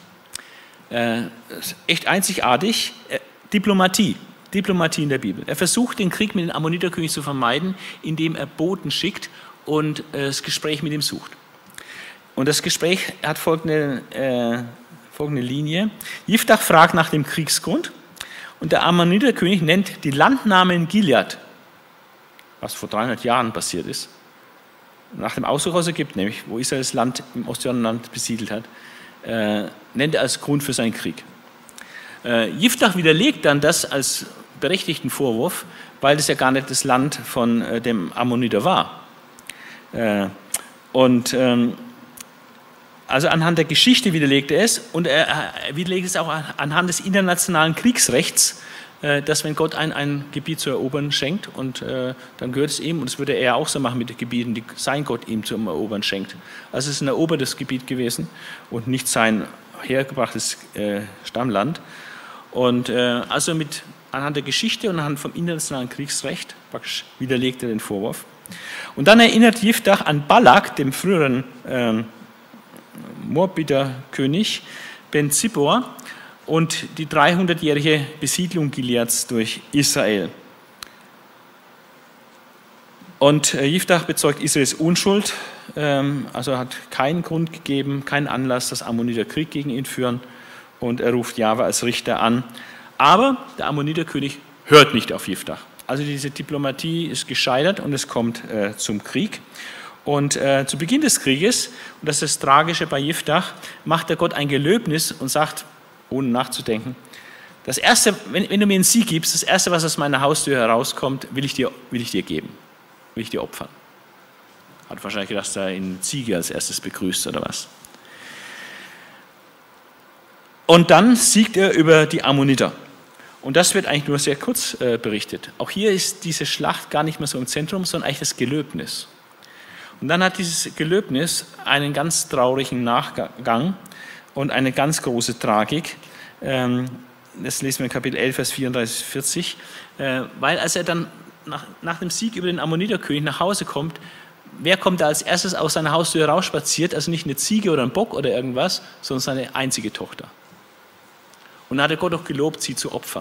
[SPEAKER 2] Echt einzigartig. Diplomatie in der Bibel. Er versucht, den Krieg mit den Ammoniterkönig zu vermeiden, indem er Boten schickt und das Gespräch mit ihm sucht. Und das Gespräch hat folgende Linie. Jiftach fragt nach dem Kriegsgrund und der Ammoniterkönig nennt die Landnamen Gilead, was vor 300 Jahren passiert ist, nach dem Auszug aus Ägypten, nämlich wo Israel das Land im Ostjordanland besiedelt hat, nennt er als Grund für seinen Krieg. Jiftach widerlegt dann das als berechtigten Vorwurf, weil das ja gar nicht das Land von dem Ammoniter war. Also anhand der Geschichte widerlegt er es und er widerlegt es auch anhand des internationalen Kriegsrechts, dass wenn Gott ein Gebiet zu erobern schenkt und dann gehört es ihm, und das würde er auch so machen mit den Gebieten, die sein Gott ihm zum Erobern schenkt. Also es ist ein erobertes Gebiet gewesen und nicht sein hergebrachtes Stammland. Und also anhand der Geschichte und anhand vom internationalen Kriegsrecht widerlegt er den Vorwurf. Und dann erinnert Jiftach an Balak, dem früheren Moabiter König Ben Zippor, und die 300-jährige Besiedlung Gileads durch Israel. Und Jiftach bezeugt Israels Unschuld, also hat keinen Grund gegeben, keinen Anlass, dass Ammoniter Krieg gegen ihn führen, und er ruft Jahwe als Richter an. Aber der Ammoniterkönig hört nicht auf Jiftach. Also diese Diplomatie ist gescheitert und es kommt zum Krieg. Und zu Beginn des Krieges, und das ist das Tragische bei Jiftach, macht der Gott ein Gelöbnis und sagt, ohne nachzudenken, das Erste, wenn du mir einen Sieg gibst, das Erste, was aus meiner Haustür herauskommt, will ich dir geben, will ich dir opfern. Hat wahrscheinlich gedacht, dass er ihn Ziege als erstes begrüßt oder was. Und dann siegt er über die Ammoniter. Und das wird eigentlich nur sehr kurz berichtet. Auch hier ist diese Schlacht gar nicht mehr so im Zentrum, sondern eigentlich das Gelöbnis. Und dann hat dieses Gelöbnis einen ganz traurigen Nachgang. und eine ganz große Tragik. Das lesen wir in Kapitel 11, Vers 34, 40. Weil als er dann nach dem Sieg über den Ammoniterkönig nach Hause kommt, wer kommt da als erstes aus seiner Haustür rausspaziert? Also nicht eine Ziege oder ein Bock oder irgendwas, sondern seine einzige Tochter. Und dann hat er Gott auch gelobt, sie zu opfern.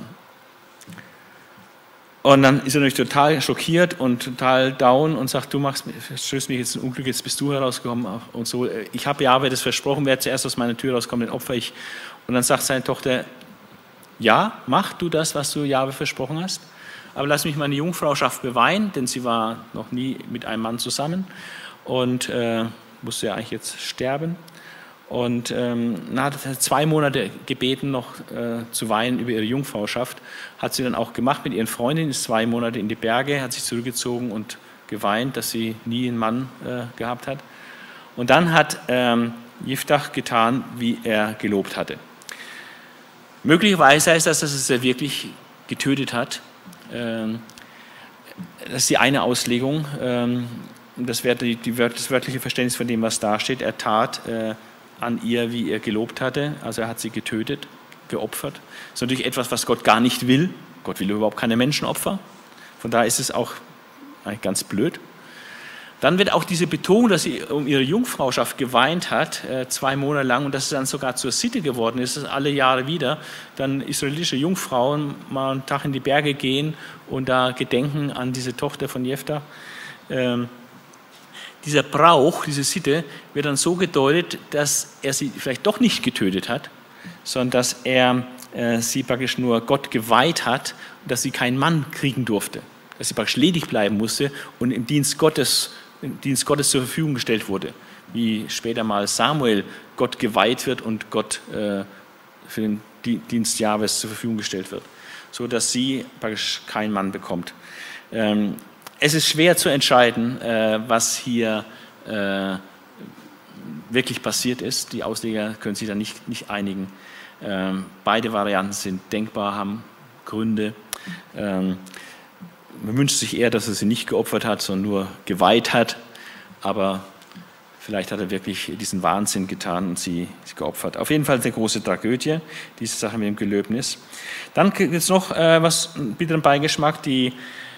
[SPEAKER 2] Und dann ist er natürlich total schockiert und total down und sagt, du stößt mich jetzt ein Unglück, jetzt bist du herausgekommen und so. Ich habe Jahwe das versprochen, wer zuerst aus meiner Tür rauskommt, den opfer ich. Und dann sagt seine Tochter, ja, mach du das, was du Jahwe versprochen hast, aber lass mich meine Jungfrauschaft beweihen, denn sie war noch nie mit einem Mann zusammen und musste ja eigentlich jetzt sterben. Und dann hat er 2 Monate gebeten, noch zu weinen über ihre Jungfrauschaft. Hat sie dann auch gemacht mit ihren Freundinnen, ist 2 Monate in die Berge, hat sich zurückgezogen und geweint, dass sie nie einen Mann gehabt hat. Und dann hat Jiftach getan, wie er gelobt hatte. Möglicherweise heißt das, dass er wirklich getötet hat. Das ist die eine Auslegung. Das wäre das wörtliche Verständnis von dem, was da steht. Er tat an ihr, wie er gelobt hatte. Also er hat sie getötet, geopfert. Das ist natürlich etwas, was Gott gar nicht will. Gott will überhaupt keine Menschenopfer. Von daher ist es auch eigentlich ganz blöd. Dann wird auch diese Betonung, dass sie um ihre Jungfrauschaft geweint hat, 2 Monate lang, und dass es dann sogar zur Sitte geworden ist, dass alle Jahre wieder dann israelitische Jungfrauen mal einen Tag in die Berge gehen und da gedenken an diese Tochter von Jephthah. Dieser Brauch, diese Sitte, wird dann so gedeutet, dass er sie vielleicht doch nicht getötet hat, sondern dass er sie praktisch nur Gott geweiht hat und dass sie keinen Mann kriegen durfte, dass sie praktisch ledig bleiben musste und im Dienst Gottes zur Verfügung gestellt wurde, wie später mal Samuel Gott geweiht wird und Gott für den Dienst Jahwes zur Verfügung gestellt wird, so dass sie praktisch keinen Mann bekommt. Es ist schwer zu entscheiden, was hier wirklich passiert ist. Die Ausleger können sich da nicht einigen. Beide Varianten sind denkbar, haben Gründe. Man wünscht sich eher, dass er sie nicht geopfert hat, sondern nur geweiht hat. Aber vielleicht hat er wirklich diesen Wahnsinn getan und sie geopfert. Auf jeden Fall eine große Tragödie, diese Sache mit dem Gelöbnis. Dann gibt es noch was, einen bitteren Beigeschmack, die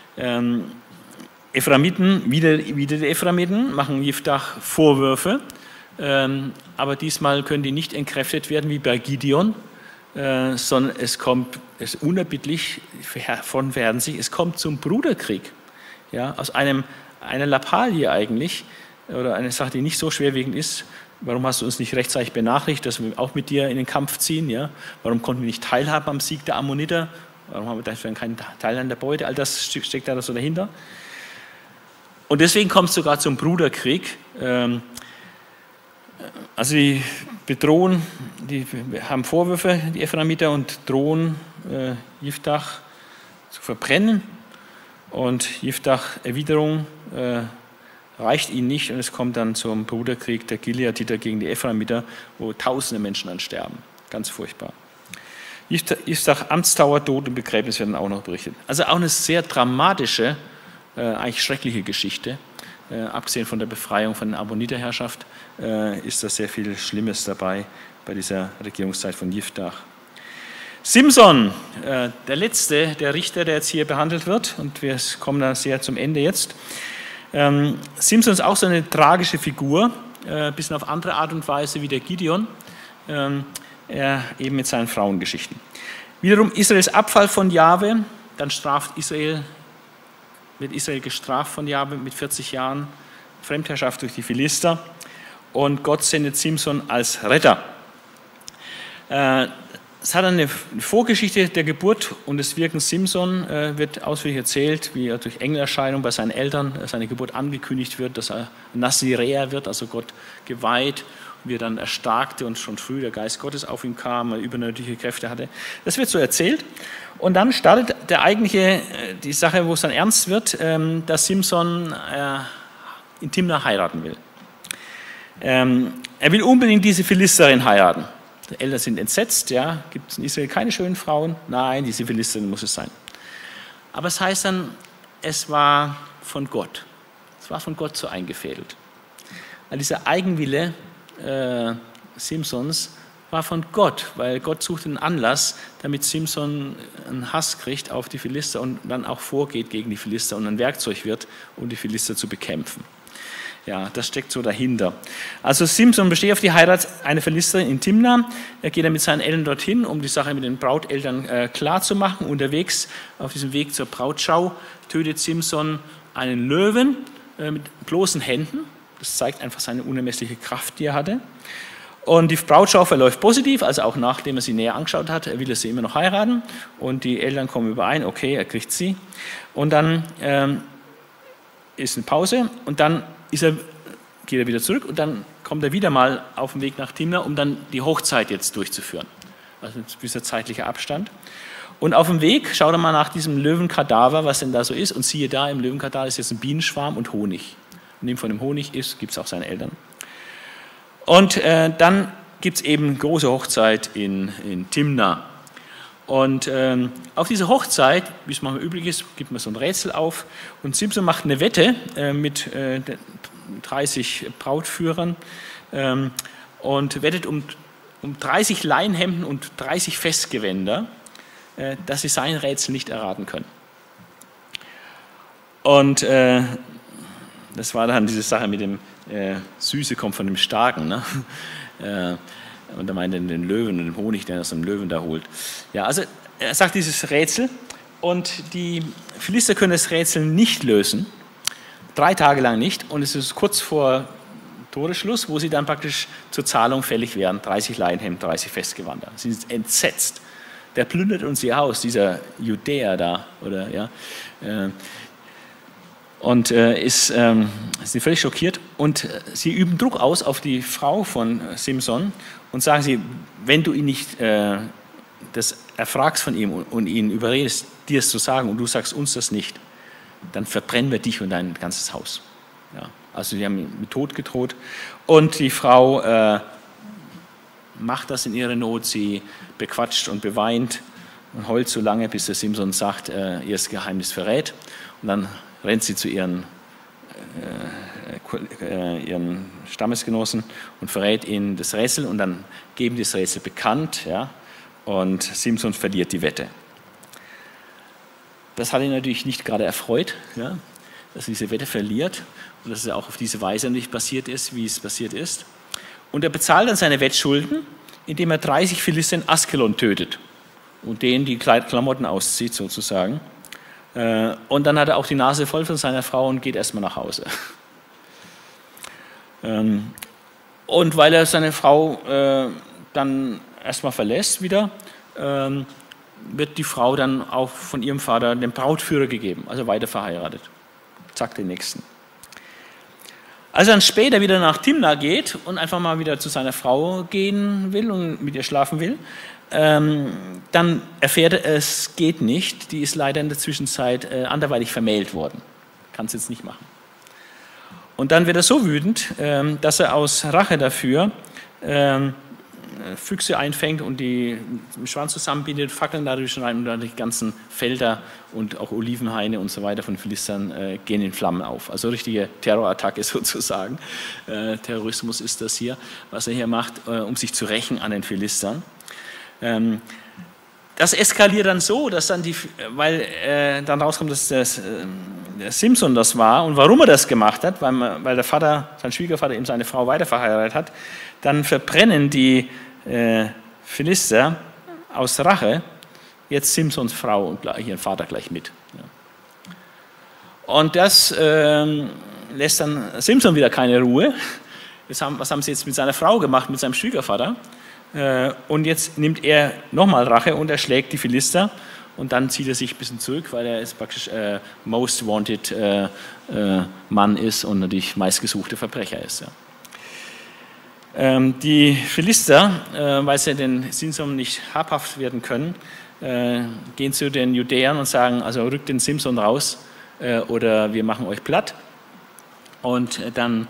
[SPEAKER 2] Ephraimiten, wieder die Ephraimiten, machen Jiftach Vorwürfe, aber diesmal können die nicht entkräftet werden wie bei Gideon, sondern es unerbittlich von werden sich, es kommt zum Bruderkrieg, ja, aus einer Lappalie eigentlich, oder eine Sache, die nicht so schwerwiegend ist. Warum hast du uns nicht rechtzeitig benachrichtigt, dass wir auch mit dir in den Kampf ziehen? Ja? Warum konnten wir nicht teilhaben am Sieg der Ammoniter? Warum haben wir dafür keinen Teil an der Beute? All das steckt da so dahinter. Und deswegen kommt es sogar zum Bruderkrieg. Also die bedrohen, die haben Vorwürfe, die Ephraimiter, und drohen Jiftach zu verbrennen. Und Jiftach Erwiderung reicht ihnen nicht, und es kommt dann zum Bruderkrieg der Gileaditer gegen die Ephraimiter, wo tausende Menschen dann sterben. Ganz furchtbar. Jiftach Amtsdauer, Tod und Begräbnis werden auch noch berichtet. Also auch eine sehr dramatische, eigentlich schreckliche Geschichte. Abgesehen von der Befreiung von der Ammoniterherrschaft ist da sehr viel Schlimmes dabei bei dieser Regierungszeit von Jiftach. Simson, der letzte der Richter, der jetzt hier behandelt wird, und wir kommen da sehr zum Ende jetzt. Simson ist auch so eine tragische Figur, ein bisschen auf andere Art und Weise wie der Gideon, eben mit seinen Frauengeschichten. Wiederum Israels Abfall von Jahwe, dann wird Israel gestraft von Jahwe mit 40 Jahren Fremdherrschaft durch die Philister, und Gott sendet Simson als Retter. Es hat eine Vorgeschichte der Geburt und des Wirkens Simson, wird ausführlich erzählt, wie er durch Engelerscheinung bei seinen Eltern seine Geburt angekündigt wird, dass er Naziräer wird, also Gott geweiht, wie er dann erstarkte und schon früh der Geist Gottes auf ihn kam, er übernatürliche Kräfte hatte. Das wird so erzählt. Und dann startet die Sache, wo es dann ernst wird, dass Simson in Timna heiraten will. Er will unbedingt diese Philisterin heiraten. Die Eltern sind entsetzt, ja, gibt es in Israel keine schönen Frauen? Nein, diese Philisterin muss es sein. Aber es heißt dann, es war von Gott. Es war von Gott so eingefädelt. Weil dieser Eigenwille Simsons war von Gott, weil Gott suchte einen Anlass, damit Simson einen Hass kriegt auf die Philister und dann auch vorgeht gegen die Philister und ein Werkzeug wird, um die Philister zu bekämpfen. Ja, das steckt so dahinter. Also Simson besteht auf die Heirat einer Philisterin in Timna. Er geht dann mit seinen Eltern dorthin, um die Sache mit den Brauteltern klar zu machen. Unterwegs, auf diesem Weg zur Brautschau, tötet Simson einen Löwen mit bloßen Händen. Das zeigt einfach seine unermessliche Kraft, die er hatte. Und die Brautschau verläuft positiv, also auch nachdem er sie näher angeschaut hat, will er sie immer noch heiraten. Und die Eltern kommen überein, okay, er kriegt sie. Und dann ist eine Pause und dann geht er wieder zurück und dann kommt er wieder mal auf den Weg nach Timna, um dann die Hochzeit jetzt durchzuführen. Also ein gewisser zeitlicher Abstand. Und auf dem Weg schaut er mal nach diesem Löwenkadaver, was denn da so ist. Und siehe da, im Löwenkadaver ist jetzt ein Bienenschwarm und Honig. Und neben von dem Honig gibt es auch seine Eltern. Und dann gibt es eben große Hochzeit in Timna. Und auf diese Hochzeit, wie es manchmal üblich ist, gibt man so ein Rätsel auf. Und Simson macht eine Wette mit 30 Brautführern und wettet um 30 Leinhemden und 30 Festgewänder, dass sie sein Rätsel nicht erraten können. Und das war dann diese Sache mit dem Süße kommt von dem Starken. Ne? Und er meinte den Löwen und den Honig, den er aus dem Löwen da holt. Ja, also er sagt dieses Rätsel und die Philister können das Rätsel nicht lösen, 3 Tage lang nicht, und es ist kurz vor Toresschluss, wo sie dann praktisch zur Zahlung fällig werden, 30 Leinhemden, 30 Festgewänder. Sie sind entsetzt. Der plündert uns ihr Haus, dieser Judäer da, oder ja. Und sind völlig schockiert und sie üben Druck aus auf die Frau von Simson und sagen sie, wenn du ihn nicht das erfragst von ihm und ihn überredest, dir es zu sagen und du sagst uns das nicht, dann verbrennen wir dich und dein ganzes Haus. Ja, also sie haben ihn mit Tod gedroht und die Frau macht das in ihrer Not, sie bequatscht und beweint und heult so lange, bis der Simson sagt, ihr das Geheimnis verrät und dann rennt sie zu ihren Stammesgenossen und verrät ihnen das Rätsel und dann geben die das Rätsel bekannt, ja, und Simson verliert die Wette. Das hat ihn natürlich nicht gerade erfreut, ja, dass er diese Wette verliert und dass es auch auf diese Weise nicht passiert ist, wie es passiert ist. Und er bezahlt dann seine Wettschulden, indem er 30 Philister in Askelon tötet und denen die Klamotten auszieht sozusagen. Und dann hat er auch die Nase voll von seiner Frau und geht erstmal nach Hause. Und weil er seine Frau dann erstmal verlässt wieder, wird die Frau dann auch von ihrem Vater dem Brautführer gegeben, also weiter verheiratet. Zack, den nächsten. Als er dann später wieder nach Timna geht und einfach mal wieder zu seiner Frau gehen will und mit ihr schlafen will, dann erfährt er, es geht nicht, die ist leider in der Zwischenzeit anderweitig vermählt worden. Kann es jetzt nicht machen. Und dann wird er so wütend, dass er aus Rache dafür Füchse einfängt und die im Schwanz zusammenbindet, Fackeln dadurch rein und dann die ganzen Felder und auch Olivenhaine und so weiter von Philistern gehen in Flammen auf. Also richtige Terrorattacke sozusagen. Terrorismus ist das hier, was er hier macht, um sich zu rächen an den Philistern. Das eskaliert dann so, dass dann weil dann rauskommt, dass der Simson das war und warum er das gemacht hat, weil der Vater, sein Schwiegervater eben seine Frau weiter verheiratet hat, dann verbrennen die Philister aus Rache jetzt Simsons Frau und ihren Vater gleich mit. Und das lässt dann Simson wieder keine Ruhe. Was haben sie jetzt mit seiner Frau gemacht, mit seinem Schwiegervater? Und jetzt nimmt er nochmal Rache und erschlägt die Philister und dann zieht er sich ein bisschen zurück, weil er jetzt praktisch most wanted Mann ist und natürlich meistgesuchte Verbrecher ist. Ja. Die Philister, weil sie den Simson nicht habhaft werden können, gehen zu den Judäern und sagen, also rückt den Simson raus oder wir machen euch platt. Und dann,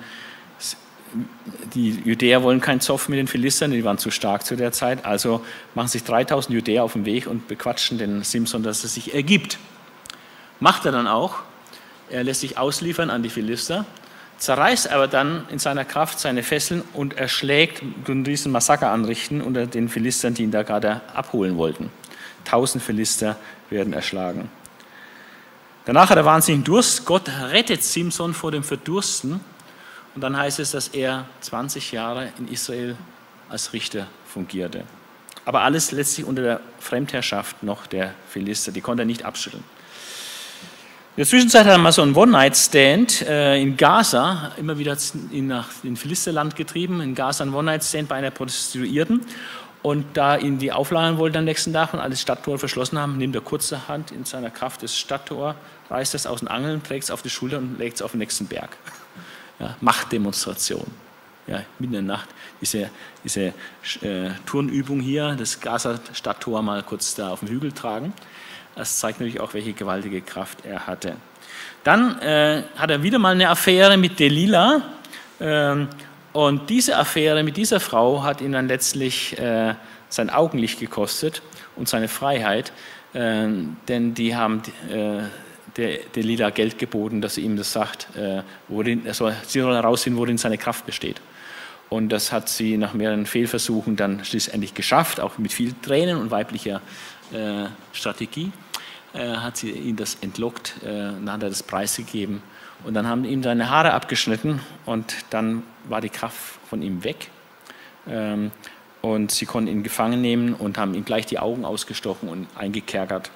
[SPEAKER 2] die Judäer wollen keinen Zoff mit den Philistern, die waren zu stark zu der Zeit, also machen sich 3000 Judäer auf den Weg und bequatschen den Simson, dass er sich ergibt. Macht er dann auch, er lässt sich ausliefern an die Philister, zerreißt aber dann in seiner Kraft seine Fesseln und erschlägt und einen riesen Massaker anrichten unter den Philistern, die ihn da gerade abholen wollten. 1000 Philister werden erschlagen. Danach hat er wahnsinnigen Durst. Gott rettet Simson vor dem Verdursten. Und dann heißt es, dass er 20 Jahre in Israel als Richter fungierte. Aber alles letztlich unter der Fremdherrschaft noch der Philister. Die konnte er nicht abschütteln. In der Zwischenzeit hat er mal so einen One-Night-Stand in Gaza, immer wieder nach dem Philisterland getrieben, in Gaza einen One-Night-Stand bei einer Prostituierten. Und da ihn die auflagern wollten am nächsten Tag und alle Stadttore verschlossen haben, nimmt er kurzerhand in seiner Kraft das Stadttor, reißt es aus den Angeln, trägt es auf die Schulter und legt es auf den nächsten Berg. Ja, Machtdemonstration. Ja, mitten in der Nacht, diese Turnübung hier, das Gaza-Stadttor mal kurz da auf den Hügel tragen. Das zeigt natürlich auch, welche gewaltige Kraft er hatte. Dann hat er wieder mal eine Affäre mit Delila. Und diese Affäre mit dieser Frau hat ihn dann letztlich sein Augenlicht gekostet und seine Freiheit. Denn die haben der Delila Geld geboten, dass sie ihm das sagt, sie soll herausfinden, worin seine Kraft besteht. Und das hat sie nach mehreren Fehlversuchen dann schlussendlich geschafft, auch mit viel Tränen und weiblicher Strategie. Hat sie ihn das entlockt, dann hat er das preisgegeben und dann haben ihm seine Haare abgeschnitten und dann war die Kraft von ihm weg und sie konnten ihn gefangen nehmen und haben ihm gleich die Augen ausgestochen und eingekerkert.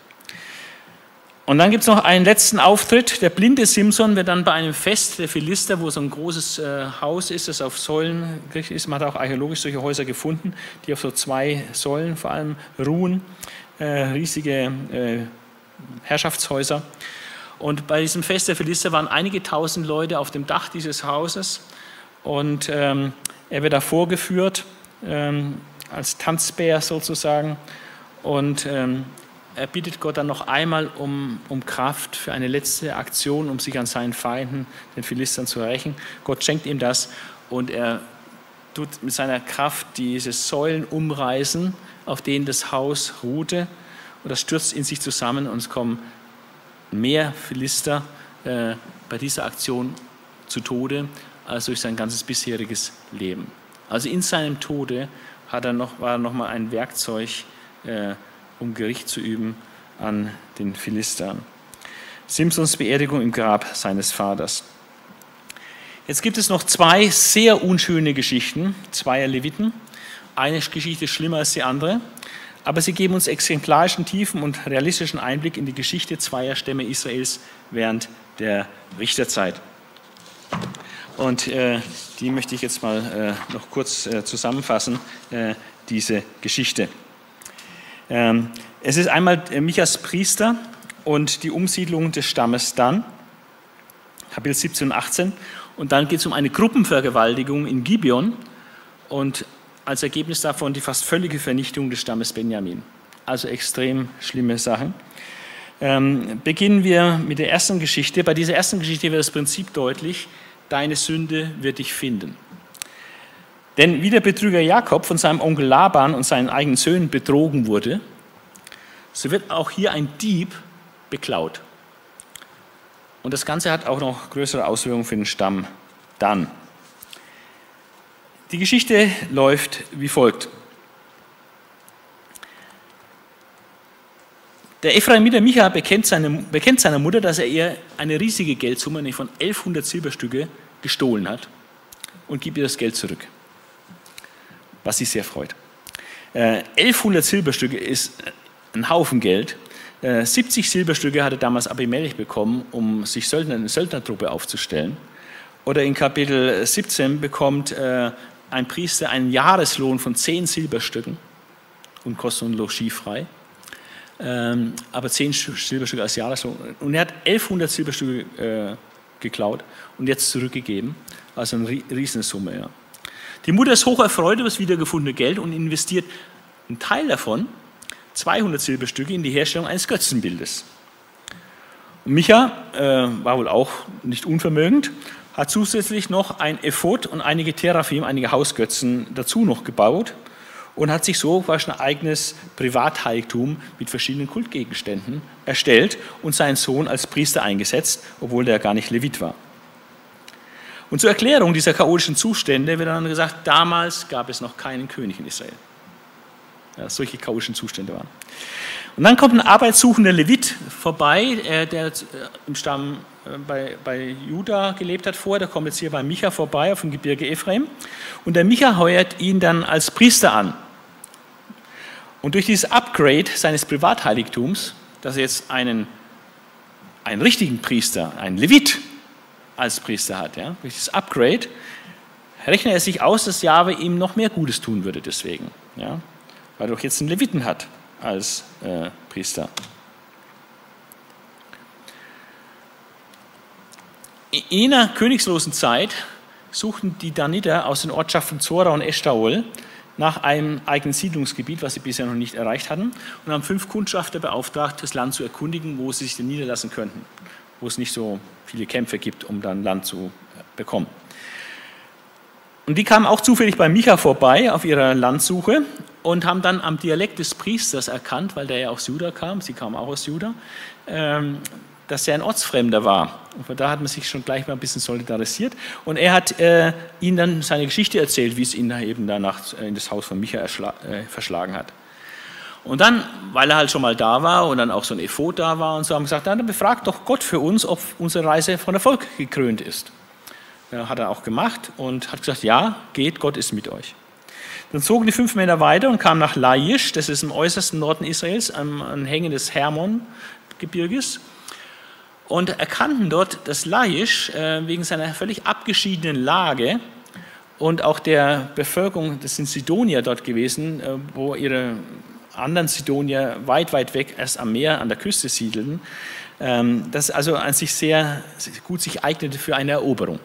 [SPEAKER 2] Und dann gibt es noch einen letzten Auftritt. Der blinde Simson wird dann bei einem Fest der Philister, wo so ein großes Haus ist, das auf Säulen gerichtet ist, man hat auch archäologisch solche Häuser gefunden, die auf so 2 Säulen vor allem ruhen, riesige Herrschaftshäuser. Und bei diesem Fest der Philister waren einige tausend Leute auf dem Dach dieses Hauses und er wird da vorgeführt als Tanzbär sozusagen und er bittet Gott dann noch einmal um Kraft für eine letzte Aktion, um sich an seinen Feinden, den Philistern, zu rächen. Gott schenkt ihm das und er tut mit seiner Kraft diese Säulen umreißen, auf denen das Haus ruhte. Und das stürzt in sich zusammen und es kommen mehr Philister bei dieser Aktion zu Tode als durch sein ganzes bisheriges Leben. Also in seinem Tode war er noch mal ein Werkzeug, um Gericht zu üben an den Philistern. Simsons Beerdigung im Grab seines Vaters. Jetzt gibt es noch 2 sehr unschöne Geschichten, 2 Leviten. Eine Geschichte ist schlimmer als die andere. Aber sie geben uns exemplarischen, tiefen und realistischen Einblick in die Geschichte 2 Stämme Israels während der Richterzeit. Und die möchte ich jetzt mal noch kurz zusammenfassen, diese Geschichte. Es ist einmal Michas Priester und die Umsiedlung des Stammes Dan, Kapitel 17 und 18. Und dann geht es um eine Gruppenvergewaltigung in Gibeon und als Ergebnis davon die fast völlige Vernichtung des Stammes Benjamin. Also extrem schlimme Sachen. Beginnen wir mit der ersten Geschichte. Bei dieser ersten Geschichte wird das Prinzip deutlich: Deine Sünde wird dich finden. Denn wie der Betrüger Jakob von seinem Onkel Laban und seinen eigenen Söhnen betrogen wurde, so wird auch hier ein Dieb beklaut. Und das Ganze hat auch noch größere Auswirkungen für den Stamm Dan. Die Geschichte läuft wie folgt. Der Ephraimiter Micha bekennt seiner Mutter, dass er ihr eine riesige Geldsumme, nämlich von 1100 Silberstücke, gestohlen hat und gibt ihr das Geld zurück, was sie sehr freut. 1100 Silberstücke ist ein Haufen Geld. 70 Silberstücke hatte damals Abimelech bekommen, um sich eine Söldnertruppe aufzustellen. Oder in Kapitel 17 bekommt ein Priester einen Jahreslohn von 10 Silberstücken und Kosten und Logis frei. Aber 10 Silberstücke als Jahreslohn. Und er hat 1100 Silberstücke geklaut und jetzt zurückgegeben. Also eine Riesensumme. Ja. Die Mutter ist hoch erfreut über das wiedergefundene Geld und investiert einen Teil davon, 200 Silberstücke, in die Herstellung eines Götzenbildes. Und Micha war wohl auch nicht unvermögend, hat zusätzlich noch ein Ephod und einige Teraphim, einige Hausgötzen dazu noch gebaut und hat sich so fast ein eigenes Privatheiligtum mit verschiedenen Kultgegenständen erstellt und seinen Sohn als Priester eingesetzt, obwohl der gar nicht Levit war. Und zur Erklärung dieser chaotischen Zustände wird dann gesagt, damals gab es noch keinen König in Israel. Ja, solche chaotischen Zustände waren. Und dann kommt ein arbeitssuchender Levit vorbei, der im Stamm bei Juda gelebt hat vorher. Der kommt jetzt hier bei Micha vorbei auf dem Gebirge Ephraim. Und der Micha heuert ihn dann als Priester an. Und durch dieses Upgrade seines Privatheiligtums, dass er jetzt einen richtigen Priester, einen Levit als Priester hat, ja, durch dieses Upgrade, rechnet er sich aus, dass Jahwe ihm noch mehr Gutes tun würde deswegen. Ja, weil er doch jetzt einen Leviten hat als Priester. In jener königslosen Zeit suchten die Daniter aus den Ortschaften Zora und Eshtaol nach einem eigenen Siedlungsgebiet, was sie bisher noch nicht erreicht hatten, und haben 5 Kundschafter beauftragt, das Land zu erkundigen, wo sie sich denn niederlassen könnten, wo es nicht so viele Kämpfe gibt, um dann Land zu bekommen. Und die kamen auch zufällig bei Micha vorbei auf ihrer Landsuche und haben dann am Dialekt des Priesters erkannt, weil der ja aus Juda kam, sie kamen auch aus Juda, dass er ein Ortsfremder war. Und von da hat man sich schon gleich mal ein bisschen solidarisiert. Und er hat ihnen dann seine Geschichte erzählt, wie es ihn eben danach in das Haus von Micha verschlagen hat. Und dann, weil er halt schon mal da war und dann auch so ein Ephod da war und so, haben gesagt, dann befragt doch Gott für uns, ob unsere Reise von Erfolg gekrönt ist. Hat er auch gemacht und hat gesagt, ja, geht, Gott ist mit euch. Dann zogen die 5 Männer weiter und kamen nach Laish, das ist im äußersten Norden Israels, am Hängen des Hermon-Gebirges, und erkannten dort das Laish wegen seiner völlig abgeschiedenen Lage und auch der Bevölkerung, das sind Sidonier dort gewesen, wo ihre anderen Sidonier weit, weit weg erst am Meer, an der Küste siedelten, das also an sich sehr gut sich eignete für eine Eroberung.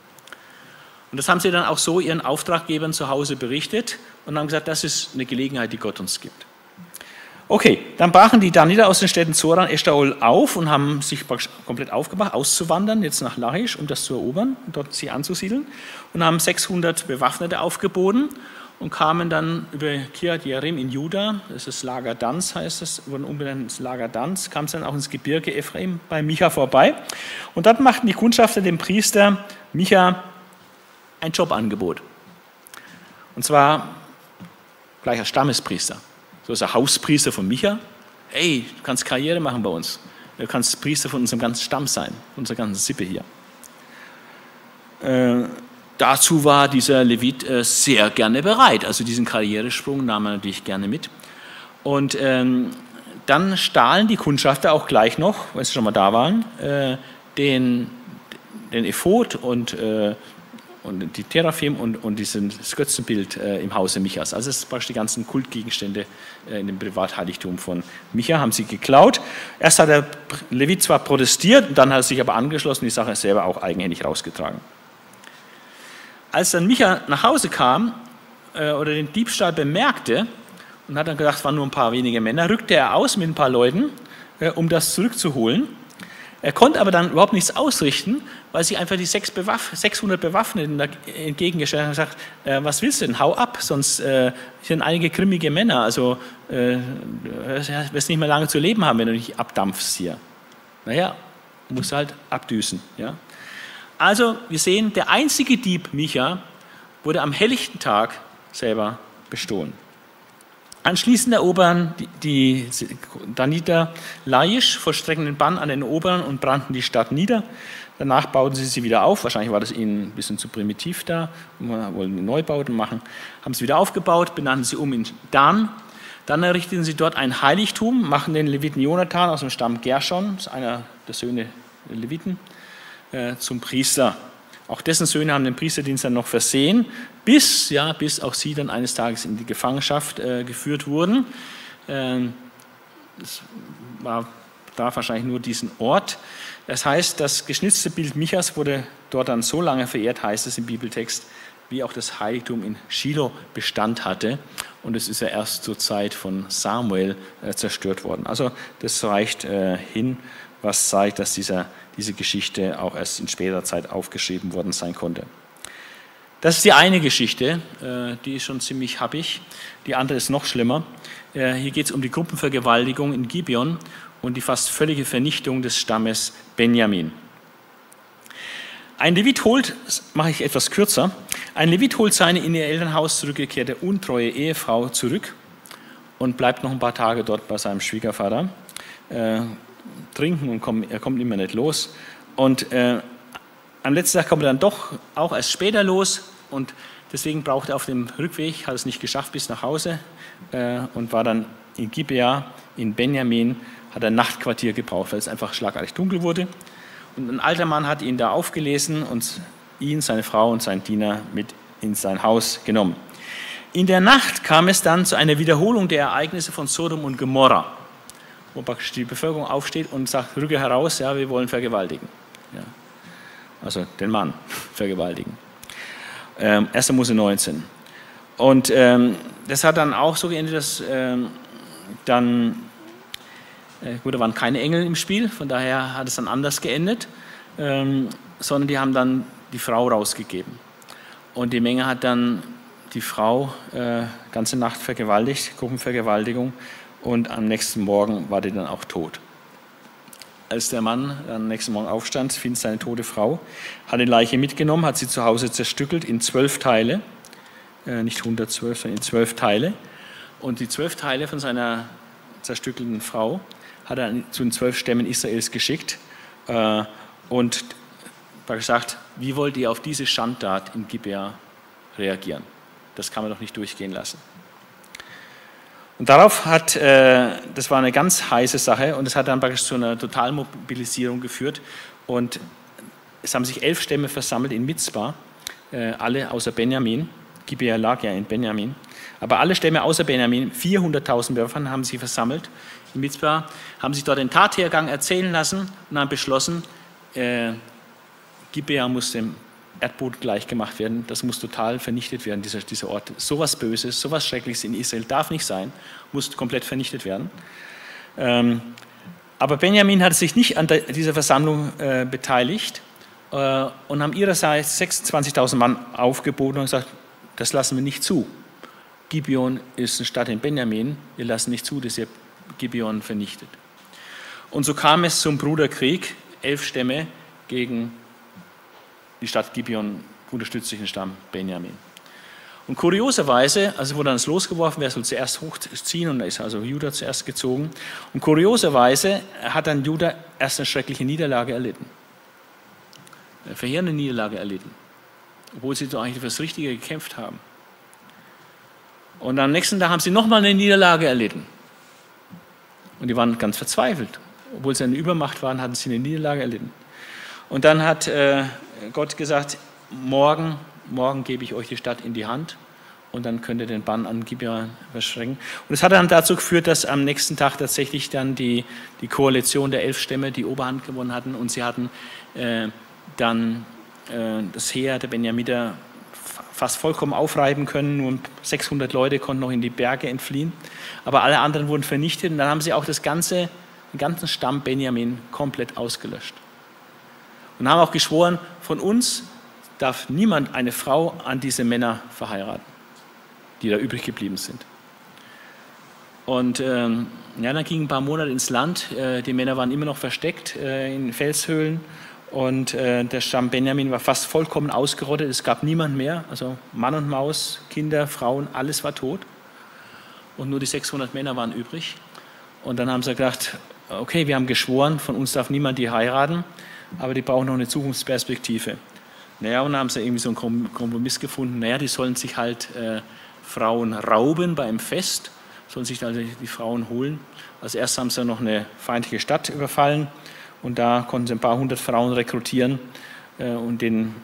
[SPEAKER 2] Und das haben sie dann auch so ihren Auftraggebern zu Hause berichtet und haben gesagt, das ist eine Gelegenheit, die Gott uns gibt. Okay, dann brachen die Daniter aus den Städten Zora und Eshtaol auf und haben sich komplett aufgemacht, auszuwandern, jetzt nach Laish, um das zu erobern und dort sie anzusiedeln. Und haben 600 Bewaffnete aufgeboten und kamen dann über Kirjat Jearim in Juda, das ist das Lager Danz, heißt es, wurden umbenannt ins Lager Danz, kamen dann auch ins Gebirge Ephraim bei Micha vorbei. Und dort machten die Kundschafter dem Priester Micha ein Jobangebot. Und zwar gleich als Stammespriester. So ist er Hauspriester von Micha. Hey, du kannst Karriere machen bei uns. Du kannst Priester von unserem ganzen Stamm sein, unserer ganzen Sippe hier. Dazu war dieser Levit sehr gerne bereit. Also diesen Karrieresprung nahm er natürlich gerne mit. Und dann stahlen die Kundschafter auch gleich noch, weil sie schon mal da waren, den Ephod und die Teraphim und dieses Götzenbild im Hause Michas. Also es ist praktisch die ganzen Kultgegenstände in dem Privatheiligtum von Micha, haben sie geklaut. Erst hat der Levit zwar protestiert, dann hat er sich aber angeschlossen, die Sache selber auch eigenhändig rausgetragen. Als dann Micha nach Hause kam oder den Diebstahl bemerkte und hat dann gedacht, es waren nur ein paar wenige Männer, rückte er aus mit ein paar Leuten, um das zurückzuholen. Er konnte aber dann überhaupt nichts ausrichten, weil sich einfach die 600 Bewaffneten entgegengestellt haben und gesagt, was willst du denn, hau ab, sonst sind einige grimmige Männer, also wirst nicht mehr lange zu leben haben, wenn du nicht abdampfst hier. Naja, musst halt abdüsen. Ja? Also wir sehen, der einzige Dieb Micha wurde am helllichten Tag selber bestohlen. Anschließend erobern die Daniter Laish, vollstreckten den Bann an den Oberen und brannten die Stadt nieder. Danach bauten sie wieder auf, wahrscheinlich war das ihnen ein bisschen zu primitiv da, wollten Neubauten machen, haben sie wieder aufgebaut, benannten sie um in Dan. Dann errichteten sie dort ein Heiligtum, machen den Leviten Jonathan aus dem Stamm Gershon, das ist einer der Söhne der Leviten, zum Priester. Auch dessen Söhne haben den Priesterdienst dann noch versehen, bis auch sie dann eines Tages in die Gefangenschaft geführt wurden. Das betraf wahrscheinlich nur diesen Ort. Das heißt, das geschnitzte Bild Michas wurde dort dann so lange verehrt, heißt es im Bibeltext, wie auch das Heiligtum in Schilo Bestand hatte. Und es ist ja erst zur Zeit von Samuel zerstört worden. Also das reicht hin, was zeigt, dass diese Geschichte auch erst in späterer Zeit aufgeschrieben worden sein konnte. Das ist die eine Geschichte, die ist schon ziemlich happig. Die andere ist noch schlimmer. Hier geht es um die Gruppenvergewaltigung in Gibeon und die fast völlige Vernichtung des Stammes Benjamin. Ein Levit holt, mache ich etwas kürzer, ein Levit holt seine in ihr Elternhaus zurückgekehrte untreue Ehefrau zurück und bleibt noch ein paar Tage dort bei seinem Schwiegervater, trinken und er kommt immer nicht los. Und am letzten Tag kommt er dann doch auch erst später los und deswegen braucht er auf dem Rückweg, hat es nicht geschafft bis nach Hause und war dann in Gibea, in Benjamin, hat ein Nachtquartier gebraucht, weil es einfach schlagartig dunkel wurde. Und ein alter Mann hat ihn da aufgelesen und ihn, seine Frau und seinen Diener mit in sein Haus genommen. In der Nacht kam es dann zu einer Wiederholung der Ereignisse von Sodom und Gomorra, wo praktisch die Bevölkerung aufsteht und sagt, rücke heraus, ja, wir wollen vergewaltigen. Ja. Also den Mann vergewaltigen. 1. Mose 19. Und das hat dann auch so geendet, dass gut, da waren keine Engel im Spiel, von daher hat es dann anders geendet, sondern die haben dann die Frau rausgegeben. Und die Menge hat dann die Frau ganze Nacht vergewaltigt, Gruppenvergewaltigung, und am nächsten Morgen war die dann auch tot. Als der Mann am nächsten Morgen aufstand, findet seine tote Frau, hat die Leiche mitgenommen, hat sie zu Hause zerstückelt in 12 Teile, nicht 112, sondern in 12 Teile. Und die 12 Teile von seiner zerstückelten Frau hat er zu den 12 Stämmen Israels geschickt und gesagt, wie wollt ihr auf diese Schandtat in Gibea reagieren? Das kann man doch nicht durchgehen lassen. Und darauf das war eine ganz heiße Sache und es hat dann praktisch zu einer Totalmobilisierung geführt und es haben sich 11 Stämme versammelt in Mizpah, alle außer Benjamin. Gibea lag ja in Benjamin, aber alle Stämme außer Benjamin, 400.000 Bewaffnet, haben sie versammelt in Mizpah, haben sich dort den Tathergang erzählen lassen und haben beschlossen, Gibea muss dem Erdboden gleichgemacht werden, das muss total vernichtet werden, dieser Ort. So was Böses, so was Schreckliches in Israel darf nicht sein, muss komplett vernichtet werden. Aber Benjamin hat sich nicht an dieser Versammlung beteiligt und haben ihrerseits 26.000 Mann aufgeboten und gesagt, das lassen wir nicht zu. Gibeon ist eine Stadt in Benjamin, wir lassen nicht zu, dass ihr Gibeon vernichtet. Und so kam es zum Bruderkrieg, 11 Stämme gegen die Stadt Gibeon, unterstützt durch den Stamm Benjamin. Und kurioserweise, also wurde dann das losgeworfen, wer soll zuerst hochziehen, und da ist also Juda zuerst gezogen. Und kurioserweise hat dann Juda erst eine schreckliche Niederlage erlitten. Eine verheerende Niederlage erlitten, obwohl sie doch eigentlich für das Richtige gekämpft haben. Und am nächsten Tag haben sie nochmal eine Niederlage erlitten. Und die waren ganz verzweifelt. Obwohl sie eine Übermacht waren, hatten sie eine Niederlage erlitten. Und dann hat Gott gesagt, morgen gebe ich euch die Stadt in die Hand und dann könnt ihr den Bann an Gibeon verschränken. Und es hat dann dazu geführt, dass am nächsten Tag tatsächlich dann die Koalition der 11 Stämme die Oberhand gewonnen hatten und sie hatten dann das Heer der Benjamiter fast vollkommen aufreiben können. Nur 600 Leute konnten noch in die Berge entfliehen, aber alle anderen wurden vernichtet und dann haben sie auch den ganzen Stamm Benjamin komplett ausgelöscht. Und haben auch geschworen, von uns darf niemand eine Frau an diese Männer verheiraten, die da übrig geblieben sind. Und dann gingen ein paar Monate ins Land, die Männer waren immer noch versteckt in Felshöhlen und der Stamm Benjamin war fast vollkommen ausgerottet, es gab niemand mehr, also Mann und Maus, Kinder, Frauen, alles war tot und nur die 600 Männer waren übrig. Und dann haben sie gedacht, okay, wir haben geschworen, von uns darf niemand die heiraten, aber die brauchen noch eine Zukunftsperspektive. Naja, und dann haben sie irgendwie so einen Kompromiss gefunden, naja, die sollen sich halt Frauen rauben bei einem Fest, sollen sich also die Frauen holen. Als erstes haben sie noch eine feindliche Stadt überfallen und da konnten sie ein paar hundert Frauen rekrutieren und den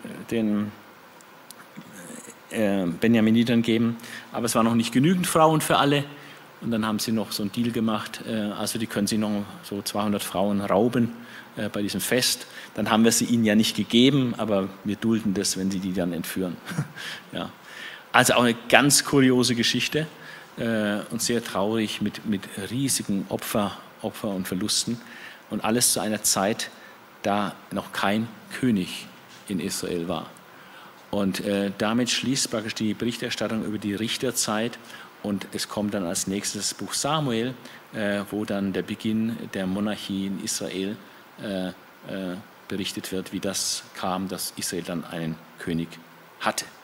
[SPEAKER 2] Benjaminitern geben. Aber es waren noch nicht genügend Frauen für alle. Und dann haben sie noch so einen Deal gemacht, also die können sich noch so 200 Frauen rauben bei diesem Fest. Dann haben wir sie ihnen ja nicht gegeben, aber wir dulden das, wenn sie die dann entführen. Ja. Also auch eine ganz kuriose Geschichte und sehr traurig mit riesigen Opfer und Verlusten. Und alles zu einer Zeit, da noch kein König in Israel war. Und damit schließt praktisch die Berichterstattung über die Richterzeit. Und es kommt dann als nächstes das Buch Samuel, wo dann der Beginn der Monarchie in Israel berichtet wird, wie das kam, dass Israel dann einen König hatte.